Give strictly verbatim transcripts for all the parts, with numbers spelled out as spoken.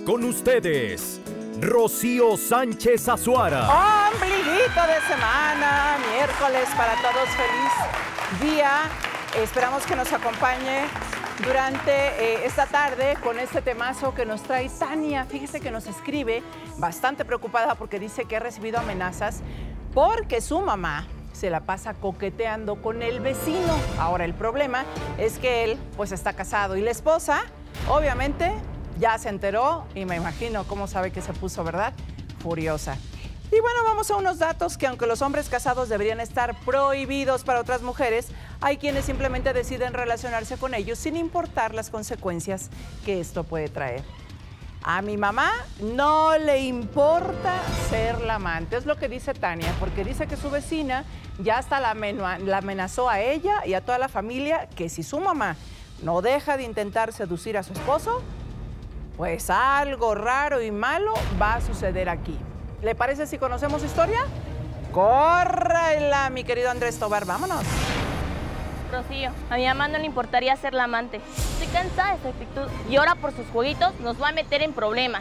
Con ustedes, Rocío Sánchez Azuara. Ombliguito de semana, miércoles para todos, feliz día. Esperamos que nos acompañe durante eh, esta tarde con este temazo que nos trae Tania. Fíjese que nos escribe bastante preocupada porque dice que ha recibido amenazas porque su mamá se la pasa coqueteando con el vecino. Ahora, el problema es que él pues está casado y la esposa, obviamente, ya se enteró y me imagino cómo sabe que se puso, ¿verdad? Furiosa. Y bueno, vamos a unos datos que aunque los hombres casados deberían estar prohibidos para otras mujeres, hay quienes simplemente deciden relacionarse con ellos sin importar las consecuencias que esto puede traer. A mi mamá no le importa ser la amante, es lo que dice Tania, porque dice que su vecina ya hasta la, la amenazó a ella y a toda la familia que si su mamá no deja de intentar seducir a su esposo, pues algo raro y malo va a suceder aquí. ¿Le parece si conocemos su historia? ¡Córrela, mi querido Andrés Tobar! ¡Vámonos! Rocío, a mi mamá no le importaría ser la amante. Estoy cansada de esa actitud y ahora por sus jueguitos nos va a meter en problemas.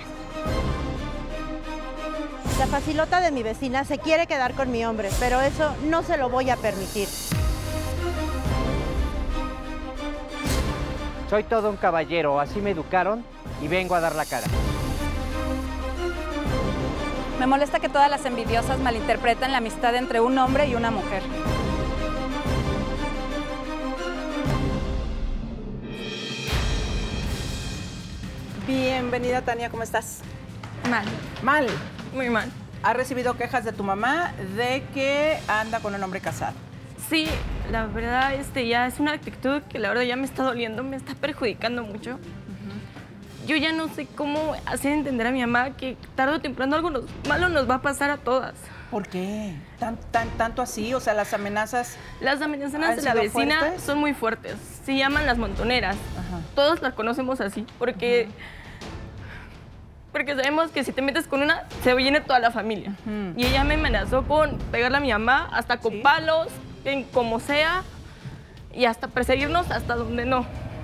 La facilota de mi vecina se quiere quedar con mi hombre, pero eso no se lo voy a permitir. Soy todo un caballero, así me educaron y vengo a dar la cara. Me molesta que todas las envidiosas malinterpreten la amistad entre un hombre y una mujer. Bienvenida, Tania, ¿cómo estás? Mal. Mal. Muy mal. ¿Has recibido quejas de tu mamá de que anda con un hombre casado? Sí, la verdad, este, ya es una actitud que la verdad ya me está doliendo, me está perjudicando mucho. Uh-huh. Yo ya no sé cómo hacer entender a mi mamá que tarde o temprano algo nos, malo nos va a pasar a todas. ¿Por qué? ¿Tan, tan, ¿Tanto así? O sea, las amenazas... Las amenazas de la vecina fuertes? Son muy fuertes. Se llaman las montoneras. Ajá. Todos las conocemos así, porque... Uh-huh. Porque sabemos que si te metes con una, se viene toda la familia. Uh-huh. Y ella me amenazó con pegarle a mi mamá, hasta con ¿sí? palos, en como sea, y hasta perseguirnos hasta donde no.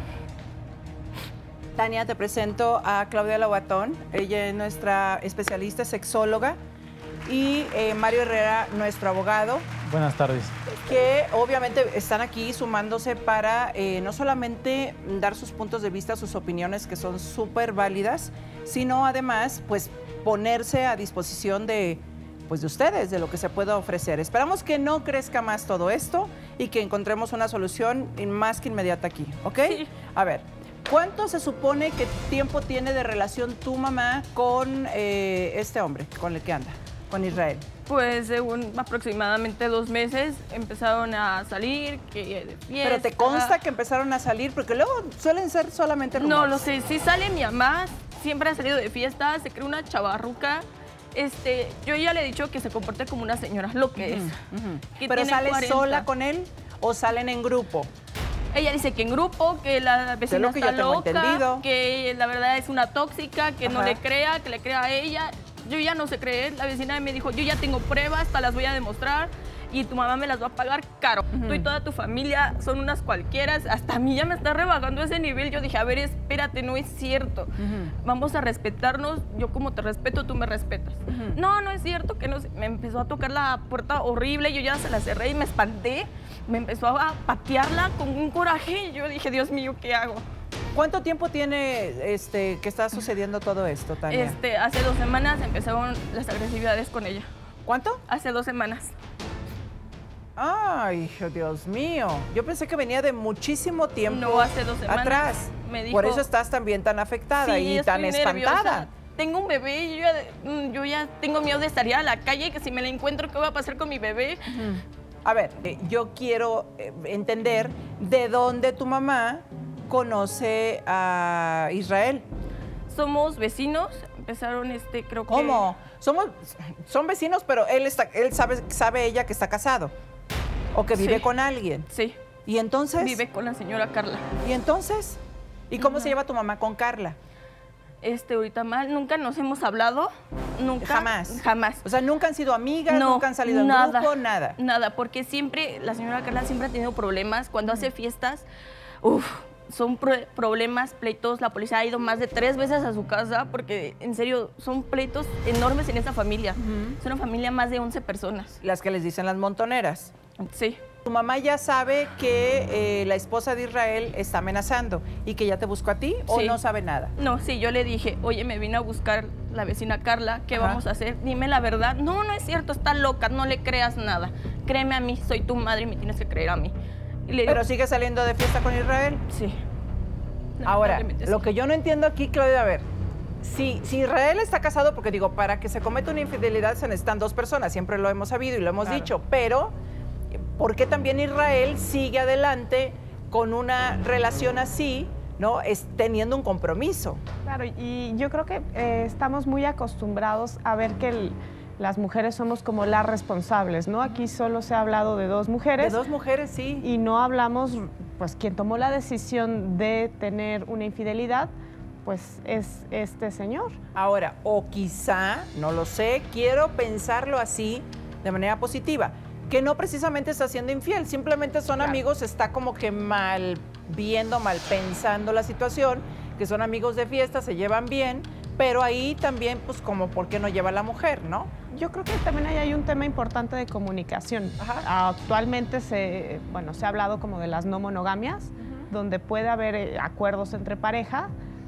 Tania, te presento a Claudia Lobatón. Ella es nuestra especialista sexóloga. Y eh, Mario Herrera, nuestro abogado. Buenas tardes. Que obviamente están aquí sumándose para eh, no solamente dar sus puntos de vista, sus opiniones, que son súper válidas, sino además, pues, ponerse a disposición de, pues, de ustedes, de lo que se pueda ofrecer. Esperamos que no crezca más todo esto y que encontremos una solución más que inmediata aquí, ¿ok? Sí. A ver, ¿cuánto se supone que tiempo tiene de relación tu mamá con eh, este hombre con el que anda? Con Israel. Pues según aproximadamente dos meses empezaron a salir, que de fiesta. ¿Pero te consta que empezaron a salir? Porque luego suelen ser solamente rumores. No, lo sé. Sí sale mi mamá, siempre ha salido de fiesta, se cree una chavarruca. Este, yo ya le he dicho que se comporte como una señora, lo que uh-huh, es. Uh-huh. Que ¿pero sale cuarenta. Sola con él o salen en grupo? Ella dice que en grupo, que la vecina que está yo tengo loca, entendido. Que la verdad es una tóxica, que Ajá. no le crea, que le crea a ella. Yo ya no sé creer, la vecina me dijo, yo ya tengo pruebas, hasta las voy a demostrar y tu mamá me las va a pagar caro. Uh-huh. Tú y toda tu familia son unas cualquiera, hasta a mí ya me está rebajando ese nivel. Yo dije, a ver, espérate, no es cierto. Uh-huh. Vamos a respetarnos, yo como te respeto, tú me respetas. Uh-huh. No, no es cierto, que no sé. Me empezó a tocar la puerta horrible, yo ya se la cerré y me espanté. Me empezó a patearla con un coraje y yo dije, Dios mío, ¿qué hago? ¿Cuánto tiempo tiene este, que está sucediendo todo esto, Tania? Este, hace dos semanas empezaron las agresividades con ella. ¿Cuánto? Hace dos semanas. Ay, Dios mío. Yo pensé que venía de muchísimo tiempo no, hace dos semanas atrás. Me dijo, por eso estás también tan afectada sí, y tan espantada. Nerviosa. Tengo un bebé y yo ya, yo ya tengo miedo de salir a la calle, que si me la encuentro, ¿qué va a pasar con mi bebé? Uh-huh. A ver, eh, yo quiero eh, entender de dónde tu mamá conoce a Israel. Somos vecinos, empezaron este, creo que... ¿Cómo? Somos, son vecinos, pero él está, él sabe, sabe ella que está casado o que vive sí. con alguien. Sí. ¿Y entonces? Vive con la señora Carla. ¿Y entonces? ¿Y cómo uh-huh. se lleva tu mamá con Carla? Este, ahorita mal, nunca nos hemos hablado, nunca. Jamás. Jamás. O sea, nunca han sido amigas, no, nunca han salido en nada, grupo, nada. Nada, porque siempre, la señora Carla siempre ha tenido problemas cuando uh-huh. hace fiestas. Uf, son pro problemas, pleitos. La policía ha ido más de tres veces a su casa porque, en serio, son pleitos enormes en esa familia. Uh-huh. Es una familia más de once personas. Las que les dicen las montoneras. Sí. Tu mamá ya sabe que eh, la esposa de Israel está amenazando y que ya te buscó a ti, ¿o sí. no sabe nada? No, sí, yo le dije, oye, me vino a buscar la vecina Carla, ¿qué Ajá. vamos a hacer? Dime la verdad. No, no es cierto, está loca, no le creas nada. Créeme a mí, soy tu madre y me tienes que creer a mí. Y le digo, ¿pero sigue saliendo de fiesta con Israel? Sí. Ahora, lo que yo no entiendo aquí, Claudia, a ver, si, si Israel está casado, porque digo, para que se cometa una infidelidad se necesitan dos personas, siempre lo hemos sabido y lo hemos claro. dicho, pero ¿por qué también Israel sigue adelante con una relación así, ¿no? Es, teniendo un compromiso? Claro, y yo creo que eh, estamos muy acostumbrados a ver que el, las mujeres somos como las responsables, ¿no? Aquí solo se ha hablado de dos mujeres. De dos mujeres, sí. Y no hablamos, pues, quien tomó la decisión de tener una infidelidad, pues es este señor. Ahora, o quizá, no lo sé, quiero pensarlo así de manera positiva, que no precisamente está siendo infiel, simplemente son claro. amigos, está como que mal viendo, mal pensando la situación, que son amigos de fiesta, se llevan bien, pero ahí también, pues, como, ¿por qué no lleva a la mujer, no? Yo creo que también ahí hay un tema importante de comunicación. Ajá. Actualmente se, bueno, se ha hablado como de las no monogamias, uh-huh. donde puede haber acuerdos entre pareja,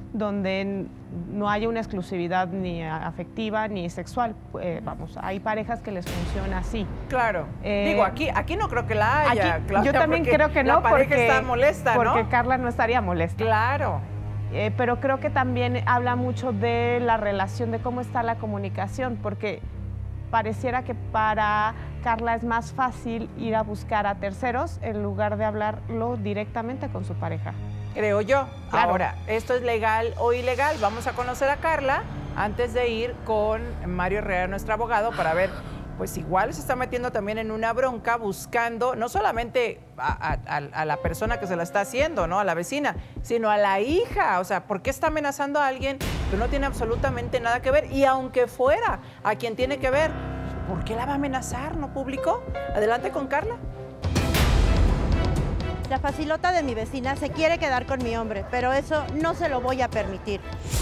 donde no haya una exclusividad ni afectiva ni sexual. Eh, vamos, hay parejas que les funciona así. Claro. Eh, Digo, aquí, aquí no creo que la haya. Aquí, Claudia, yo también creo que no, la pareja porque está molesta, porque ¿no? Carla no estaría molesta. Claro. Eh, pero creo que también habla mucho de la relación, de cómo está la comunicación, porque pareciera que para Carla es más fácil ir a buscar a terceros en lugar de hablarlo directamente con su pareja. Creo yo. Claro. Ahora, ¿esto es legal o ilegal? Vamos a conocer a Carla antes de ir con Mario Herrera, nuestro abogado, para ver, pues igual se está metiendo también en una bronca buscando no solamente a, a, a la persona que se la está haciendo, ¿no? A la vecina, sino a la hija. O sea, ¿por qué está amenazando a alguien que no tiene absolutamente nada que ver? Y aunque fuera a quien tiene que ver, ¿por qué la va a amenazar? ¿No publicó? Adelante con Carla. La facilota de mi vecina se quiere quedar con mi hombre, pero eso no se lo voy a permitir.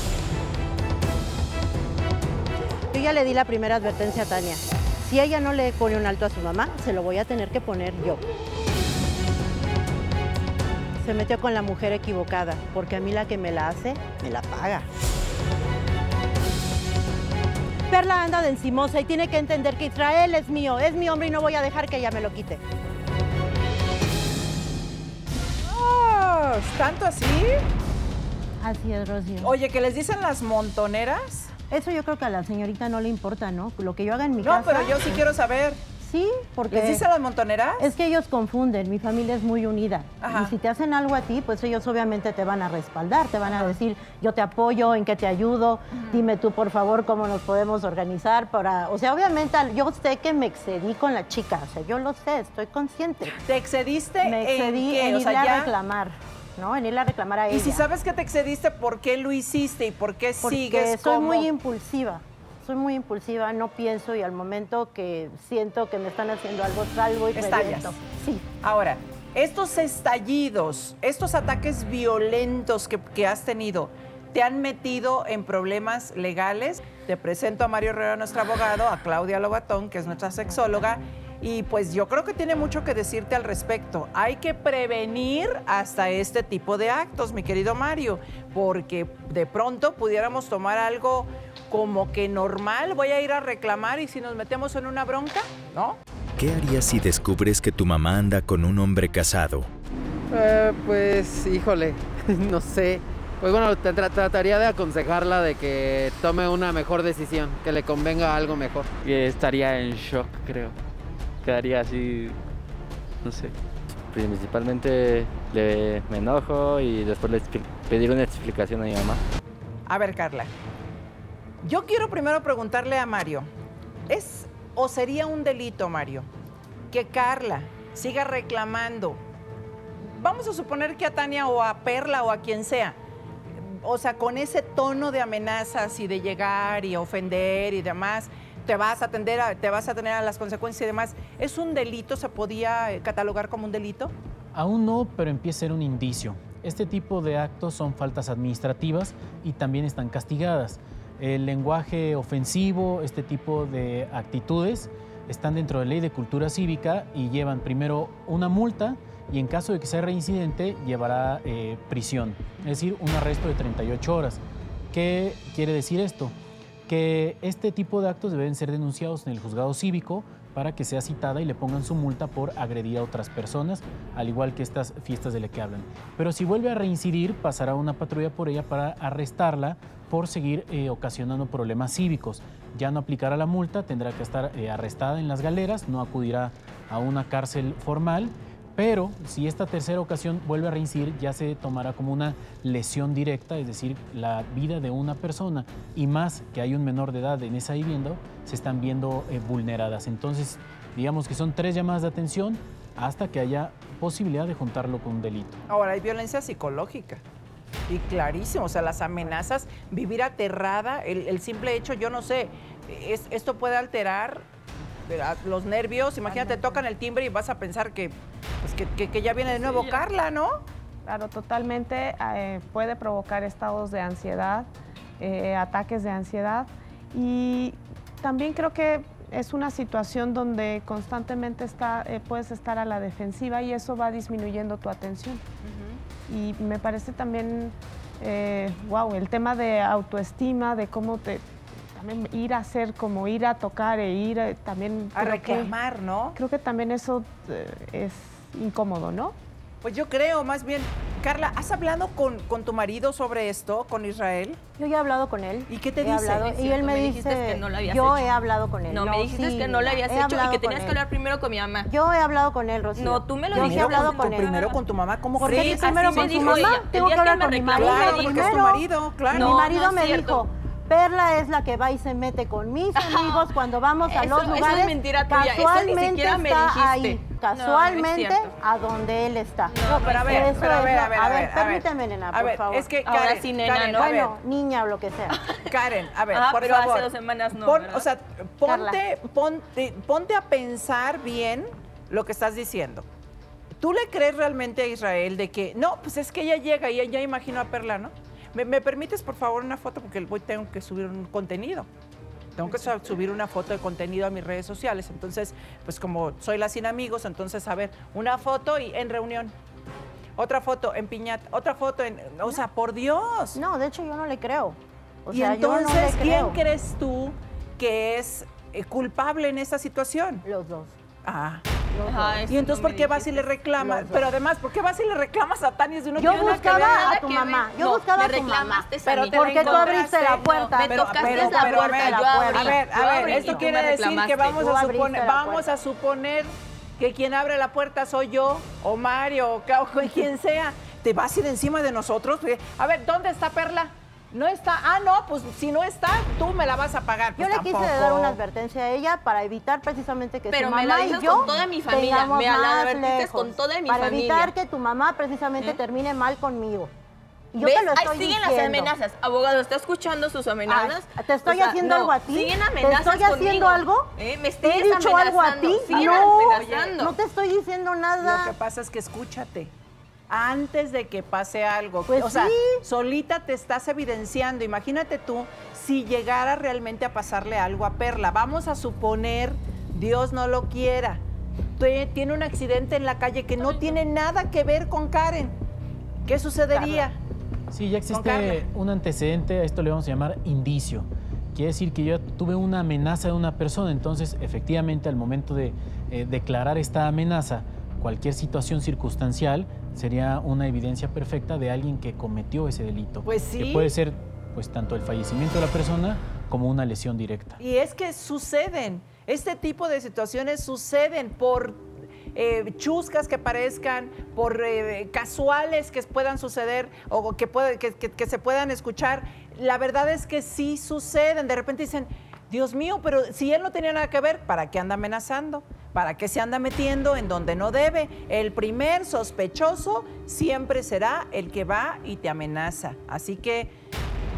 Yo ya le di la primera advertencia a Tania. Si ella no le pone un alto a su mamá, se lo voy a tener que poner yo. Se metió con la mujer equivocada, porque a mí la que me la hace, me la paga. Perla anda de encimosa y tiene que entender que Israel es mío, es mi hombre y no voy a dejar que ella me lo quite. ¿Tanto así? Así es, Rocío. Oye, ¿que les dicen las montoneras? Eso yo creo que a la señorita no le importa, ¿no? Lo que yo haga en mi no, casa... No, pero yo sí quiero saber. Sí, porque... ¿Les dicen las montoneras? Es que ellos confunden, mi familia es muy unida. Ajá. Y si te hacen algo a ti, pues ellos obviamente te van a respaldar, te van a decir, yo te apoyo, en qué te ayudo, uh-huh. dime tú, por favor, cómo nos podemos organizar para... O sea, obviamente yo sé que me excedí con la chica, o sea, yo lo sé, estoy consciente. ¿Te excediste me excedí en qué? en O irle sea, ya... a reclamar. ¿No? En irle a reclamar a ella. Y si sabes que te excediste, ¿por qué lo hiciste y por qué Porque sigues soy como...? muy impulsiva, soy muy impulsiva, no pienso y al momento que siento que me están haciendo algo, salgo y estallas. Sí. Ahora, estos estallidos, estos ataques violentos que, que has tenido, ¿te han metido en problemas legales? Te presento a Mario Herrera, nuestro abogado, a Claudia Lobatón, que es nuestra sexóloga, y pues yo creo que tiene mucho que decirte al respecto. Hay que prevenir hasta este tipo de actos, mi querido Mario, porque de pronto pudiéramos tomar algo como que normal, voy a ir a reclamar y si nos metemos en una bronca, ¿no? ¿Qué harías si descubres que tu mamá anda con un hombre casado? Eh, pues, híjole, no sé. Pues bueno, te tra trataría de aconsejarla de que tome una mejor decisión, que le convenga algo mejor. Y estaría en shock, creo. Quedaría así, no sé. Principalmente le, me enojo y después le pedir una explicación a mi mamá. A ver, Carla, yo quiero primero preguntarle a Mario, ¿es o sería un delito, Mario, que Carla siga reclamando? Vamos a suponer que a Tania o a Perla o a quien sea, o sea, con ese tono de amenazas y de llegar y ofender y demás, te vas a atender a, te vas a tener a las consecuencias y demás. ¿Es un delito? ¿Se podía catalogar como un delito? Aún no, pero empieza a ser un indicio. Este tipo de actos son faltas administrativas y también están castigadas. El lenguaje ofensivo, este tipo de actitudes, están dentro de la Ley de Cultura Cívica y llevan primero una multa y en caso de que sea reincidente llevará eh, prisión, es decir, un arresto de treinta y ocho horas. ¿Qué quiere decir esto? Que este tipo de actos deben ser denunciados en el juzgado cívico para que sea citada y le pongan su multa por agredir a otras personas, al igual que estas fiestas de las que hablan. Pero si vuelve a reincidir, pasará una patrulla por ella para arrestarla por seguir eh, ocasionando problemas cívicos. Ya no aplicará la multa, tendrá que estar eh, arrestada en las galeras, no acudirá a una cárcel formal, pero si esta tercera ocasión vuelve a reincidir, ya se tomará como una lesión directa, es decir, la vida de una persona, y más que hay un menor de edad en esa vivienda, se están viendo eh, vulneradas. Entonces, digamos que son tres llamadas de atención hasta que haya posibilidad de juntarlo con un delito. Ahora, hay violencia psicológica. Y clarísimo, o sea, las amenazas, vivir aterrada, el, el simple hecho, yo no sé, es, esto puede alterar los nervios. Imagínate, tocan el timbre y vas a pensar que, pues, que, que, que ya viene de nuevo sí, Carla, ¿no? Claro, totalmente. Eh, puede provocar estados de ansiedad, eh, ataques de ansiedad. Y también creo que es una situación donde constantemente está, eh, puedes estar a la defensiva y eso va disminuyendo tu atención. Uh-huh. Y me parece también, eh, wow, el tema de autoestima, de cómo te... También ir a hacer, como ir a tocar e ir a, también... A reclamar, que, ¿no? Creo que también eso eh, es incómodo, ¿no? Pues yo creo, más bien. Carla, ¿has hablado con, con tu marido sobre esto, con Israel? Yo ya he hablado con él. ¿Y qué te he dice? Hablado, y él me, me dice, que no lo habías yo hecho. He hablado con él. No, no me dijiste sí, que no lo habías hecho y que tenías que hablar primero con mi mamá. Yo he hablado con él, Rocío. No, tú me lo yo dijiste. Yo he hablado con, con él. Primero con tu mamá, ¿cómo ¿Por qué primero así con me tu dijo mamá? ella. Tengo que hablar con mi marido claro, primero. Porque es tu marido, claro. No, mi marido no me dijo... Perla es la que va y se mete con mis amigos cuando vamos a eso, los lugares. Eso es mentira tuya. Casualmente eso ni está me ahí, casualmente no, no a donde él está. No, pero a ver, pero a ver, a ver, a a ver, ver, permíteme, nena, por a ver, favor. Es que Ahora Karen, sí, nena, Karen, ¿no? Bueno, niña o lo que sea. Karen, a ver, ah, por pero favor. hace dos semanas no, Pon, ¿verdad? O sea, ponte, ponte, ponte a pensar bien lo que estás diciendo. ¿Tú le crees realmente a Israel de que, no, pues es que ella llega y ella imagino a Perla, ¿no? ¿Me, me permites, por favor, una foto? Porque hoy tengo que subir un contenido. Tengo que subir una foto de contenido a mis redes sociales. Entonces, pues como soy la sin amigos, entonces, a ver, una foto y en reunión. Otra foto en piñata. Otra foto en... O sea, por Dios. No, de hecho, yo no le creo. O y sea, entonces, yo no le ¿quién creo. crees tú que es eh, culpable en esta situación? Los dos. Ah. Ajá, y entonces, ¿por qué vas y le reclamas? Pero además, ¿por qué vas y le reclamas a Tania si no yo tiene nada que ver? buscaba a tu mamá. Yo no, buscaba a me tu mamá. Pero te porque tú abriste la no, puerta. me pero, tocaste pero, la pero, puerta, a ver, yo abrí. a ver, Yo a ver, abrí esto y tú quiere me decir que reclamaste. vamos Tú a abriste suponer, la vamos puerta. a suponer que quien abre la puerta soy yo, o Mario, o quien sea. ¿Te vas a ir encima de nosotros? A ver, ¿dónde está Perla? No está. Ah, no, pues si no está, tú me la vas a pagar. Pues yo le tampoco. quise dar una advertencia a ella para evitar precisamente que Pero su me mamá la y dices yo con toda mi familia, tengamos me la más advertiste lejos, con toda mi para familia. evitar que tu mamá precisamente ¿Eh? termine mal conmigo. Y yo ¿Ves? te lo estoy Ahí siguen diciendo. las amenazas. Abogado, ¿está escuchando sus amenazas? Ah, ¿te estoy O sea, haciendo no, algo a ti? ¿Siguen ¿Te amenazas estoy haciendo conmigo? algo? ¿Eh? ¿Me ¿Te he sigues dicho algo a amenazando? ti? ¿Siguen No, amenazando? no te estoy diciendo nada. Lo que pasa es que escúchate. Antes de que pase algo, Pues o sea, sí. solita te estás evidenciando. Imagínate tú si llegara realmente a pasarle algo a Perla. Vamos a suponer, Dios no lo quiera, tiene un accidente en la calle que no tiene nada que ver con Karen. ¿Qué sucedería? Sí, ya existe un antecedente, a esto le vamos a llamar indicio. Quiere decir que yo tuve una amenaza de una persona, entonces efectivamente al momento de eh, declarar esta amenaza, cualquier situación circunstancial sería una evidencia perfecta de alguien que cometió ese delito. Pues sí. Que puede ser pues tanto el fallecimiento de la persona como una lesión directa. Y es que suceden, este tipo de situaciones suceden por eh, chuscas que parezcan, por eh, casuales que puedan suceder o que, puede, que, que, que se puedan escuchar. La verdad es que sí suceden, de repente dicen, Dios mío, pero si él no tenía nada que ver, ¿para qué anda amenazando? ¿Para qué se anda metiendo en donde no debe? El primer sospechoso siempre será el que va y te amenaza. Así que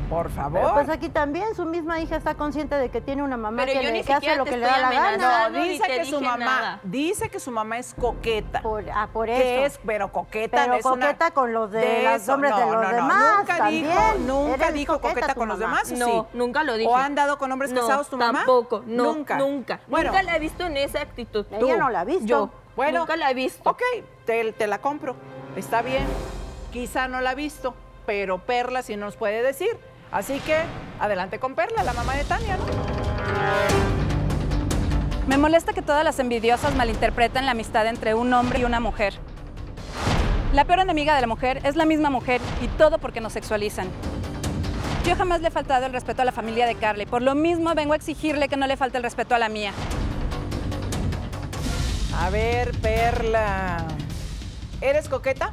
Por favor. Pero pues aquí también su misma hija está consciente de que tiene una mamá Pero que, yo le, ni que hace siquiera lo te que le estoy da la gana. amenazando. No, ni dice te que su dije mamá, nada. dice que su mamá es coqueta. Por, ah, por eso. Que es, pero coqueta Pero es una- coqueta con los de, de los eso. hombres No, de los no, no, demás nunca también. dijo, nunca Eres dijo coqueta tu con los mamá. demás, ¿o No, sí? nunca lo dije. ¿O han dado con hombres No, casados tu mamá? Tampoco, no, Nunca. nunca. Bueno. Nunca la he visto en esa actitud. Ella Tú. no la ha visto. Yo. Bueno, nunca la he visto. Ok, te, te la compro. Está bien. Quizá no la ha visto, pero Perla sí nos puede decir. Así que adelante con Perla, la mamá de Tania, ¿no? Me molesta que todas las envidiosas malinterpreten la amistad entre un hombre y una mujer. La peor enemiga de la mujer es la misma mujer y todo porque nos sexualizan. Yo jamás le he faltado el respeto a la familia de Carly. Por lo mismo vengo a exigirle que no le falte el respeto a la mía. A ver, Perla. ¿Eres coqueta?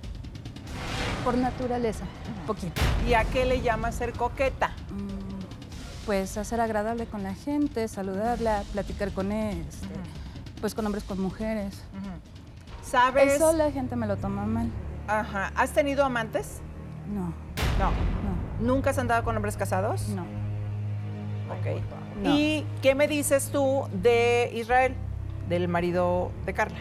Por naturaleza, poquito. ¿Y a qué le llamas ser coqueta? Pues hacer agradable con la gente, saludarla, platicar con él, este, pues con hombres, con mujeres. ¿Sabes? Eso la gente me lo toma mal. Ajá. ¿Has tenido amantes? No, No. no, ¿Nunca has andado con hombres casados? no. Ok. No. ¿Y qué me dices tú de Israel, del marido de Carla?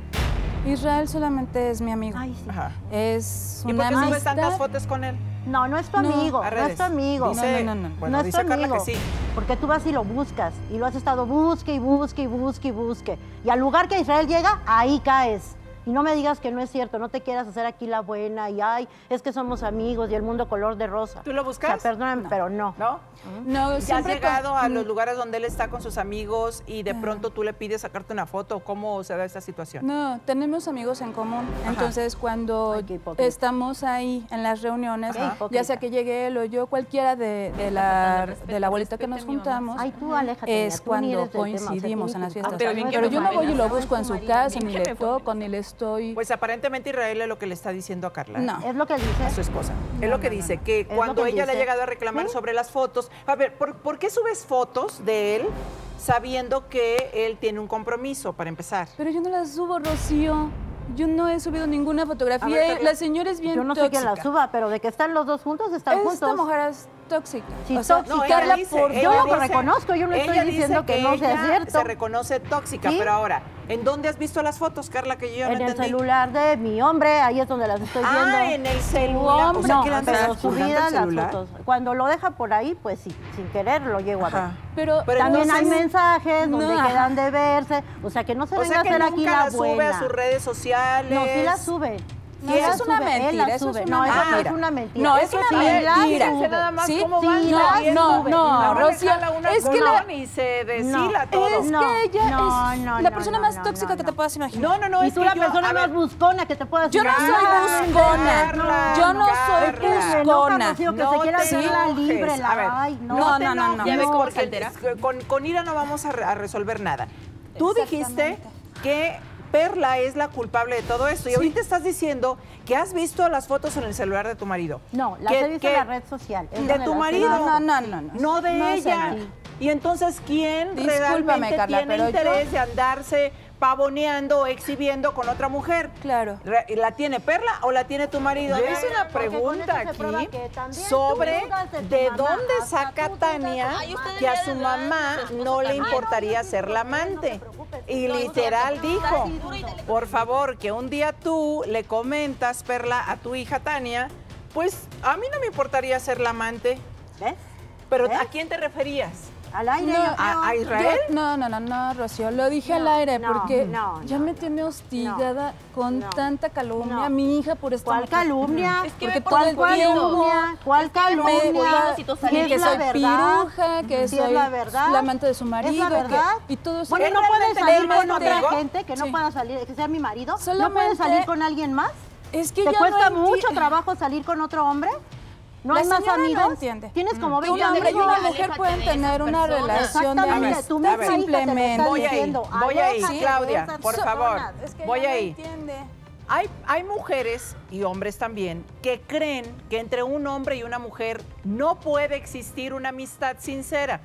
Israel solamente es mi amigo. Ay, sí. Ajá. Es ¿Y por una qué subes amistad. tantas fotos con él? No, no es tu No. amigo, A no redes. es tu amigo. Dice, No, no, no, no. Bueno, no es dice tu Carla amigo, que sí. porque tú vas y lo buscas, y lo has estado busque y busque y busque y busque. Y al lugar que Israel llega, ahí caes. Y no me digas que no es cierto, no te quieras hacer aquí la buena y ay, es que somos amigos y el mundo color de rosa. ¿Tú lo buscas? O sea, perdóname, No. pero no. ¿No? No, ¿Ya has siempre llegado con- a los lugares donde él está con sus amigos y de pronto tú le pides sacarte una foto? ¿Cómo se da esa situación? No, tenemos amigos en común. Entonces, cuando Ay, qué hipócrita. estamos ahí en las reuniones, Ajá. ya sea que llegue él o yo, cualquiera de, de la, de la bolita que nos respete mi mamá. juntamos, Ay, tú aléjate. es mira, tú ni cuando eres del tema, o sea, coincidimos tú en las ni- fiestas. Ah, pero bien que Pero me yo no voy y lo amenazó busco en su marido, casa, bien ni que le me fue toco, ni le estoy... Pues aparentemente Israel es lo que le está diciendo a Carla. No. Es lo que dice. A su esposa. es No, lo que no, no, dice, no. que Es lo cuando que ella le ha dice. llegado a reclamar ¿Sí? sobre las fotos. A ver, ¿por, por qué subes fotos de él sabiendo que él tiene un compromiso, para empezar? Pero yo no las subo, Rocío. Yo no he subido ninguna A fotografía. ver, Carla. La señora es bien Yo no sé tóxica. quién la suba, pero de que están los dos juntos, están Esta juntos. mujer es tóxica. Sí, o sea, tóxica. No, ella Carla dice- por ella Yo lo dice- reconozco, yo no estoy ella dice diciendo que no sea ella cierto. se reconoce tóxica, ¿Sí? pero ahora, ¿en dónde has visto las fotos, Carla, que yo ya no En el entendí? celular de mi hombre, ahí es donde las estoy viendo. Ah, en el celular. O sea, no, que le andas pero ocultando el subidas las celular. fotos. Cuando lo deja por ahí, pues sí, sin querer lo llego a ver. Ajá. Pero, Pero También hay entonces- mensajes donde No, ajá. quedan de verse, o sea que no se O venga sea a que hacer nunca aquí la la sube buena. a sus redes sociales. No, sí la sube. No, Sí eso la es una sube, él mentira, la eso es sube. una No, eso mentira. no es una mentira. No, Eso es sí una la mentira. sube. Fíjense nada más Sí, cómo sí, van la subiendo. no, sube. no, Ahora le Rocío, jala una es que colón la- y se deshila No, todo. Es No, que ella no, es no, la no, persona no, más no, tóxica no, que no. te puedas imaginar. No, no, no, Y es tú que la yo, persona a más ver, buscona que te puedas Yo no soy imaginar. buscona. Carla, Yo no soy Carla. Se enoja, buscona. Rocío, que No se quiera te hacerla enojes. libre. La, A ver, ay, no. no, te no, no, no. enojes, Ya ves cómo porque se altera. Con, con ira no vamos a, re- a resolver nada. Tú dijiste Exactamente. que Perla es la culpable de todo esto y ahorita estás diciendo que has visto las fotos en el celular de tu marido. No, las Que- he visto en que- la red social. Es de donde tu las marido. tengo. No, no, no, no. No de No, ella. señor. Y entonces, ¿quién Discúlpame, realmente Carla, tiene pero yo- interés de andarse pavoneando o exhibiendo con otra mujer? Claro. Re- ¿La tiene Perla o la tiene tu marido? Claro, Es una porque con pregunta eso se prueba aquí que también sobre tú dudas de tu de mamá, dónde hasta saca tú dudas de tu Tania Ay, usted que a debería su de dudar de mamá su esposo no le también. importaría ser la amante. Y literal dijo, por favor, que un día tú le comentas, Perla, a tu hija Tania, pues a mí no me importaría ser la amante. ¿Ves? Pero ¿Ves? ¿a quién te referías? Al aire. No, yo creo. ¿A, a Yo- Israel? no, no, no, no, Rocío, lo dije al No, aire no, porque no, ya no, me tiene hostigada con no, tanta calumnia no. a mi hija por esta ¿Cuál mujer. calumnia? Es que Porque ve por todo los el ¿Cuál tiempo calumnia? ¿Cuál calumnia? cuidas y tú Si sales es que la soy verdad, piruja, que si soy es la verdad, la amante de su marido, ¿es la que- verdad? y todo eso. Bueno, ¿Él no puedes realmente salir duerme con otra contigo? gente que no Sí. pueda salir, que sea mi marido. ¿No Solamente- puedes salir con alguien más? Es que ¿Te ya cuesta no mucho enti- trabajo salir con otro hombre? ¿No La hay más señora no amigos? entiende. Tienes como Que veinte un hombre y amigos. una Aléjate mujer de pueden esas tener una personas. relación de Exactamente, amistad tú misma hija te lo simplemente. estás Voy ahí, diciendo. voy ahí, Aléjate de Claudia, esas por personas. favor. Es que Voy ella no ahí. entiende. Hay, hay mujeres y hombres también que creen que entre un hombre y una mujer no puede existir una amistad sincera.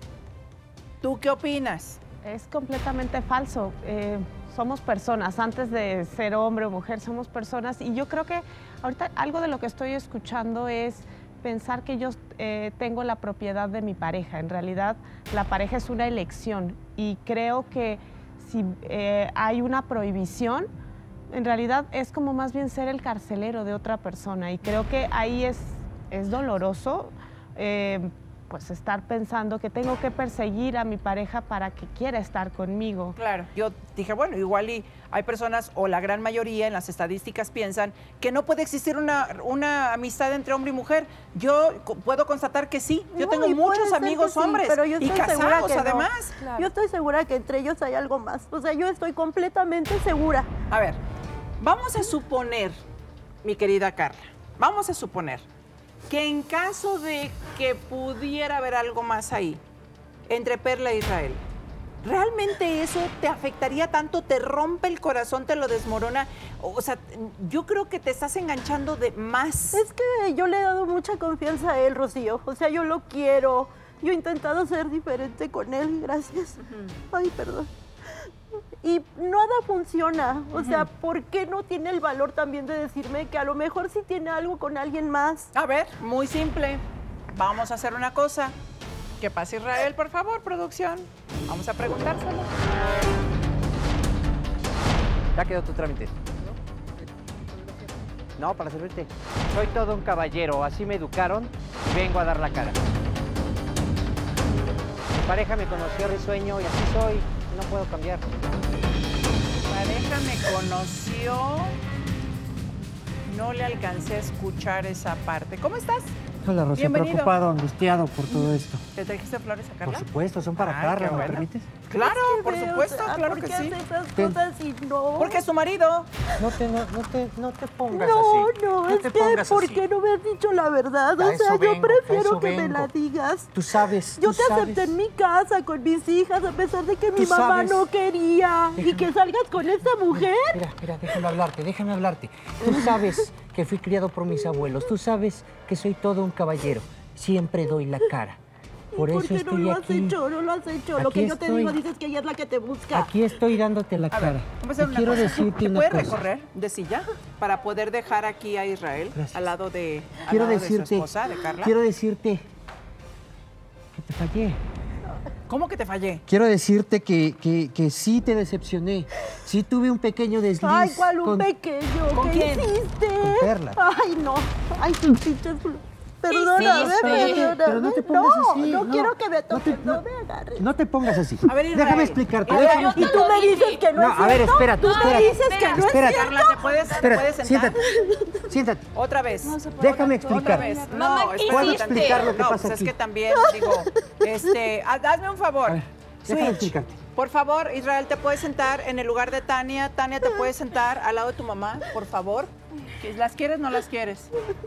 ¿Tú qué opinas? Es completamente falso. Eh, somos personas, antes de ser hombre o mujer, somos personas. Y yo creo que ahorita algo de lo que estoy escuchando es pensar que yo eh, tengo la propiedad de mi pareja. En realidad, la pareja es una elección y creo que si eh, hay una prohibición, en realidad es como más bien ser el carcelero de otra persona y creo que ahí es, es doloroso eh, pues estar pensando que tengo que perseguir a mi pareja para que quiera estar conmigo. Claro, yo dije, bueno, igual y hay personas, o la gran mayoría en las estadísticas piensan que no puede existir una, una amistad entre hombre y mujer. Yo co- puedo constatar que sí, yo No, tengo y puede muchos ser amigos que sí, hombres pero yo y estoy segura casados que no. además. Claro. Yo estoy segura que entre ellos hay algo más. O sea, yo estoy completamente segura. A ver, vamos a suponer, mi querida Carla, vamos a suponer que en caso de que pudiera haber algo más ahí, entre Perla e Israel, ¿realmente eso te afectaría tanto? ¿Te rompe el corazón, te lo desmorona? O sea, yo creo que te estás enganchando de más. Es que yo le he dado mucha confianza a él, Rocío. O sea, yo lo quiero. Yo he intentado ser diferente con él, gracias. Uh-huh. Ay, perdón. Y nada funciona. O uh-huh. sea, ¿por qué no tiene el valor también de decirme que a lo mejor sí tiene algo con alguien más? A ver, muy simple. Vamos a hacer una cosa. Que pase Israel, por favor, producción. Vamos a preguntárselo. Ya quedó tu trámite. No, para servirte. Soy todo un caballero, así me educaron y vengo a dar la cara. Mi pareja me conoció risueño y así soy, no puedo cambiar. Pareja me conoció, no le alcancé a escuchar esa parte. ¿Cómo estás? Hola, Rocío, preocupado, angustiado por todo esto. ¿Te trajiste flores a Carla? Por supuesto, son para Ay, Carla, qué ¿me bueno. permites? Claro, Es que por veo, supuesto, o sea, claro ¿por que qué sí. hace esas Ten. cosas y no? Porque es tu marido. No te, no, no te, no te pongas No, así. no, No es te que pongas ¿por así. qué no me has dicho la verdad? A O sea, eso yo vengo, a prefiero eso que me vengo. la digas. Tú sabes, Yo tú te sabes. acepté en mi casa con mis hijas a pesar de que mi Tú mamá sabes. no quería. Y Déjame. que salgas con esta mujer. Mira, mira, déjame hablarte, déjame hablarte. Tú sabes que fui criado por mis abuelos. Tú sabes que soy todo un caballero. Siempre doy la cara. Por ¿Y eso por qué no estoy lo has aquí. hecho? No lo has hecho. Lo Aquí que yo te estoy. digo dices que ella es la que te busca. Aquí estoy dándote la A cara. ver, vamos a hacer Y una quiero cosa. decirte ¿Te una puedes cosa. recorrer de silla para poder dejar aquí a Israel Gracias. al lado de, al Quiero lado de decirte, su esposa, de Carla? quiero decirte que te fallé. ¿Cómo que te fallé? Quiero decirte que, que, que sí te decepcioné. Sí tuve un pequeño desliz. Ay, ¿cuál un con- pequeño? ¿Con ¿Qué quién? hiciste? Con Perla. Ay, no. Ay, tus pinches flu- Perdóname, hiciste? perdóname. Pero no te pongas no, así, no, no. quiero que me No toques, te- no, no- me agarres. No te pongas así. A ver, Israel. Déjame explicarte. A ver, déjame- yo te Y tú lo me dije. dices que no, No, es a ver, cierto. espérate, Tú me espérate. dices que no es Espérate. cierto. Carla, ¿te puedes, te Espérate, puedes sentar? siéntate. Siéntate. Otra vez. Déjame Otra explicar. vez. Mamá, No, ¿qué espérate hiciste? tantito. explicar lo que no, pasa pues aquí. es que también, digo, este, haz- hazme un favor. A ver, déjame Switch. explicarte. Por favor, Israel, ¿te puedes sentar en el lugar de Tania? Tania, ¿te puedes sentar al lado de tu mamá, por favor? ¿Las quieres o no las quieres?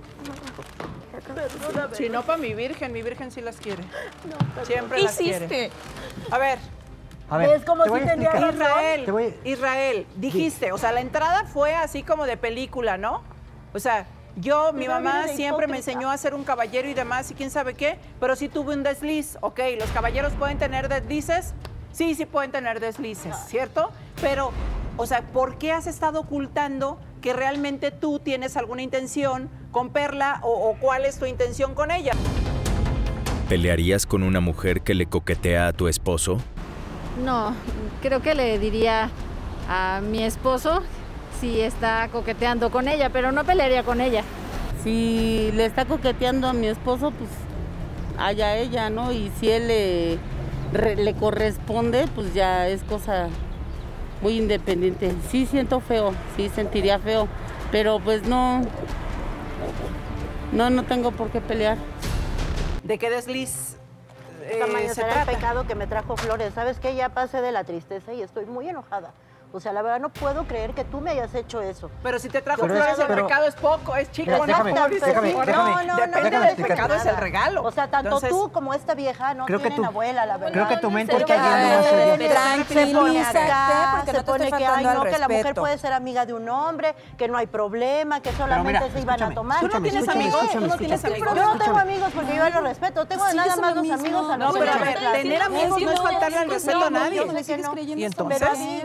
Perdóname. Si no, para mi virgen, mi virgen sí las quiere. No, Siempre ¿Qué las quiere. hiciste? A ver, A ver, ¿Ves cómo te voy sí a tenía explicar. razón? Israel, Te voy- Israel, dijiste, o sea, la entrada fue así como de película, ¿no? O sea, yo, mi Mira, mamá mira de siempre me hipócrita. enseñó a ser un caballero y demás, y quién sabe qué, pero sí tuve un desliz. Ok, ¿los caballeros pueden tener deslices? Sí, sí pueden tener deslices, ¿cierto? Pero, o sea, ¿por qué has estado ocultando que realmente tú tienes alguna intención con Perla o, o cuál es tu intención con ella? ¿Pelearías con una mujer que le coquetea a tu esposo? No, creo que le diría a mi esposo si está coqueteando con ella, pero no pelearía con ella. Si le está coqueteando a mi esposo, pues allá ella, ¿no? Y si él le, re- le corresponde, pues ya es cosa muy independiente. Sí siento feo, sí sentiría feo, pero pues no, no, no tengo por qué pelear. ¿De qué desliz eh, Tamaño se será el trata? pecado que me trajo flores. ¿Sabes qué? Ya pasé de la tristeza y estoy muy enojada. O sea, la verdad no puedo creer que tú me hayas hecho eso. Pero si te trajo Pero flores, es- el pero- pecado es poco, es chico, Mira, ¿no? déjame, Como dice déjame, Jorge. déjame, no, no, Depende no, del explicarte. pecado, es el regalo. O sea, tanto Entonces, tú como esta vieja no Creo que tienen tú- abuela, la verdad. Creo que tu mente Porque está yendo más allá. se pone acá, porque se no te pone estoy que, ay, faltando no, al que la mujer respeto. puede ser amiga de un hombre, que no hay problema, que solamente mira, se iban a escúchame, tomar. ¿Tú no tienes Escúchame, amigos? ¿Tú escúchame, no tienes escúchame. amigos? Yo no tengo Escúchame. amigos porque yo lo respeto. Tengo Sí, nada es más lo los mismo. amigos a No, los pero a que ver, me tener tratan. amigos no es no, faltarle al es que respeto no, a nadie. yo me sigues no. creyendo Y esta entonces- Pero a mujer. mí yo me No,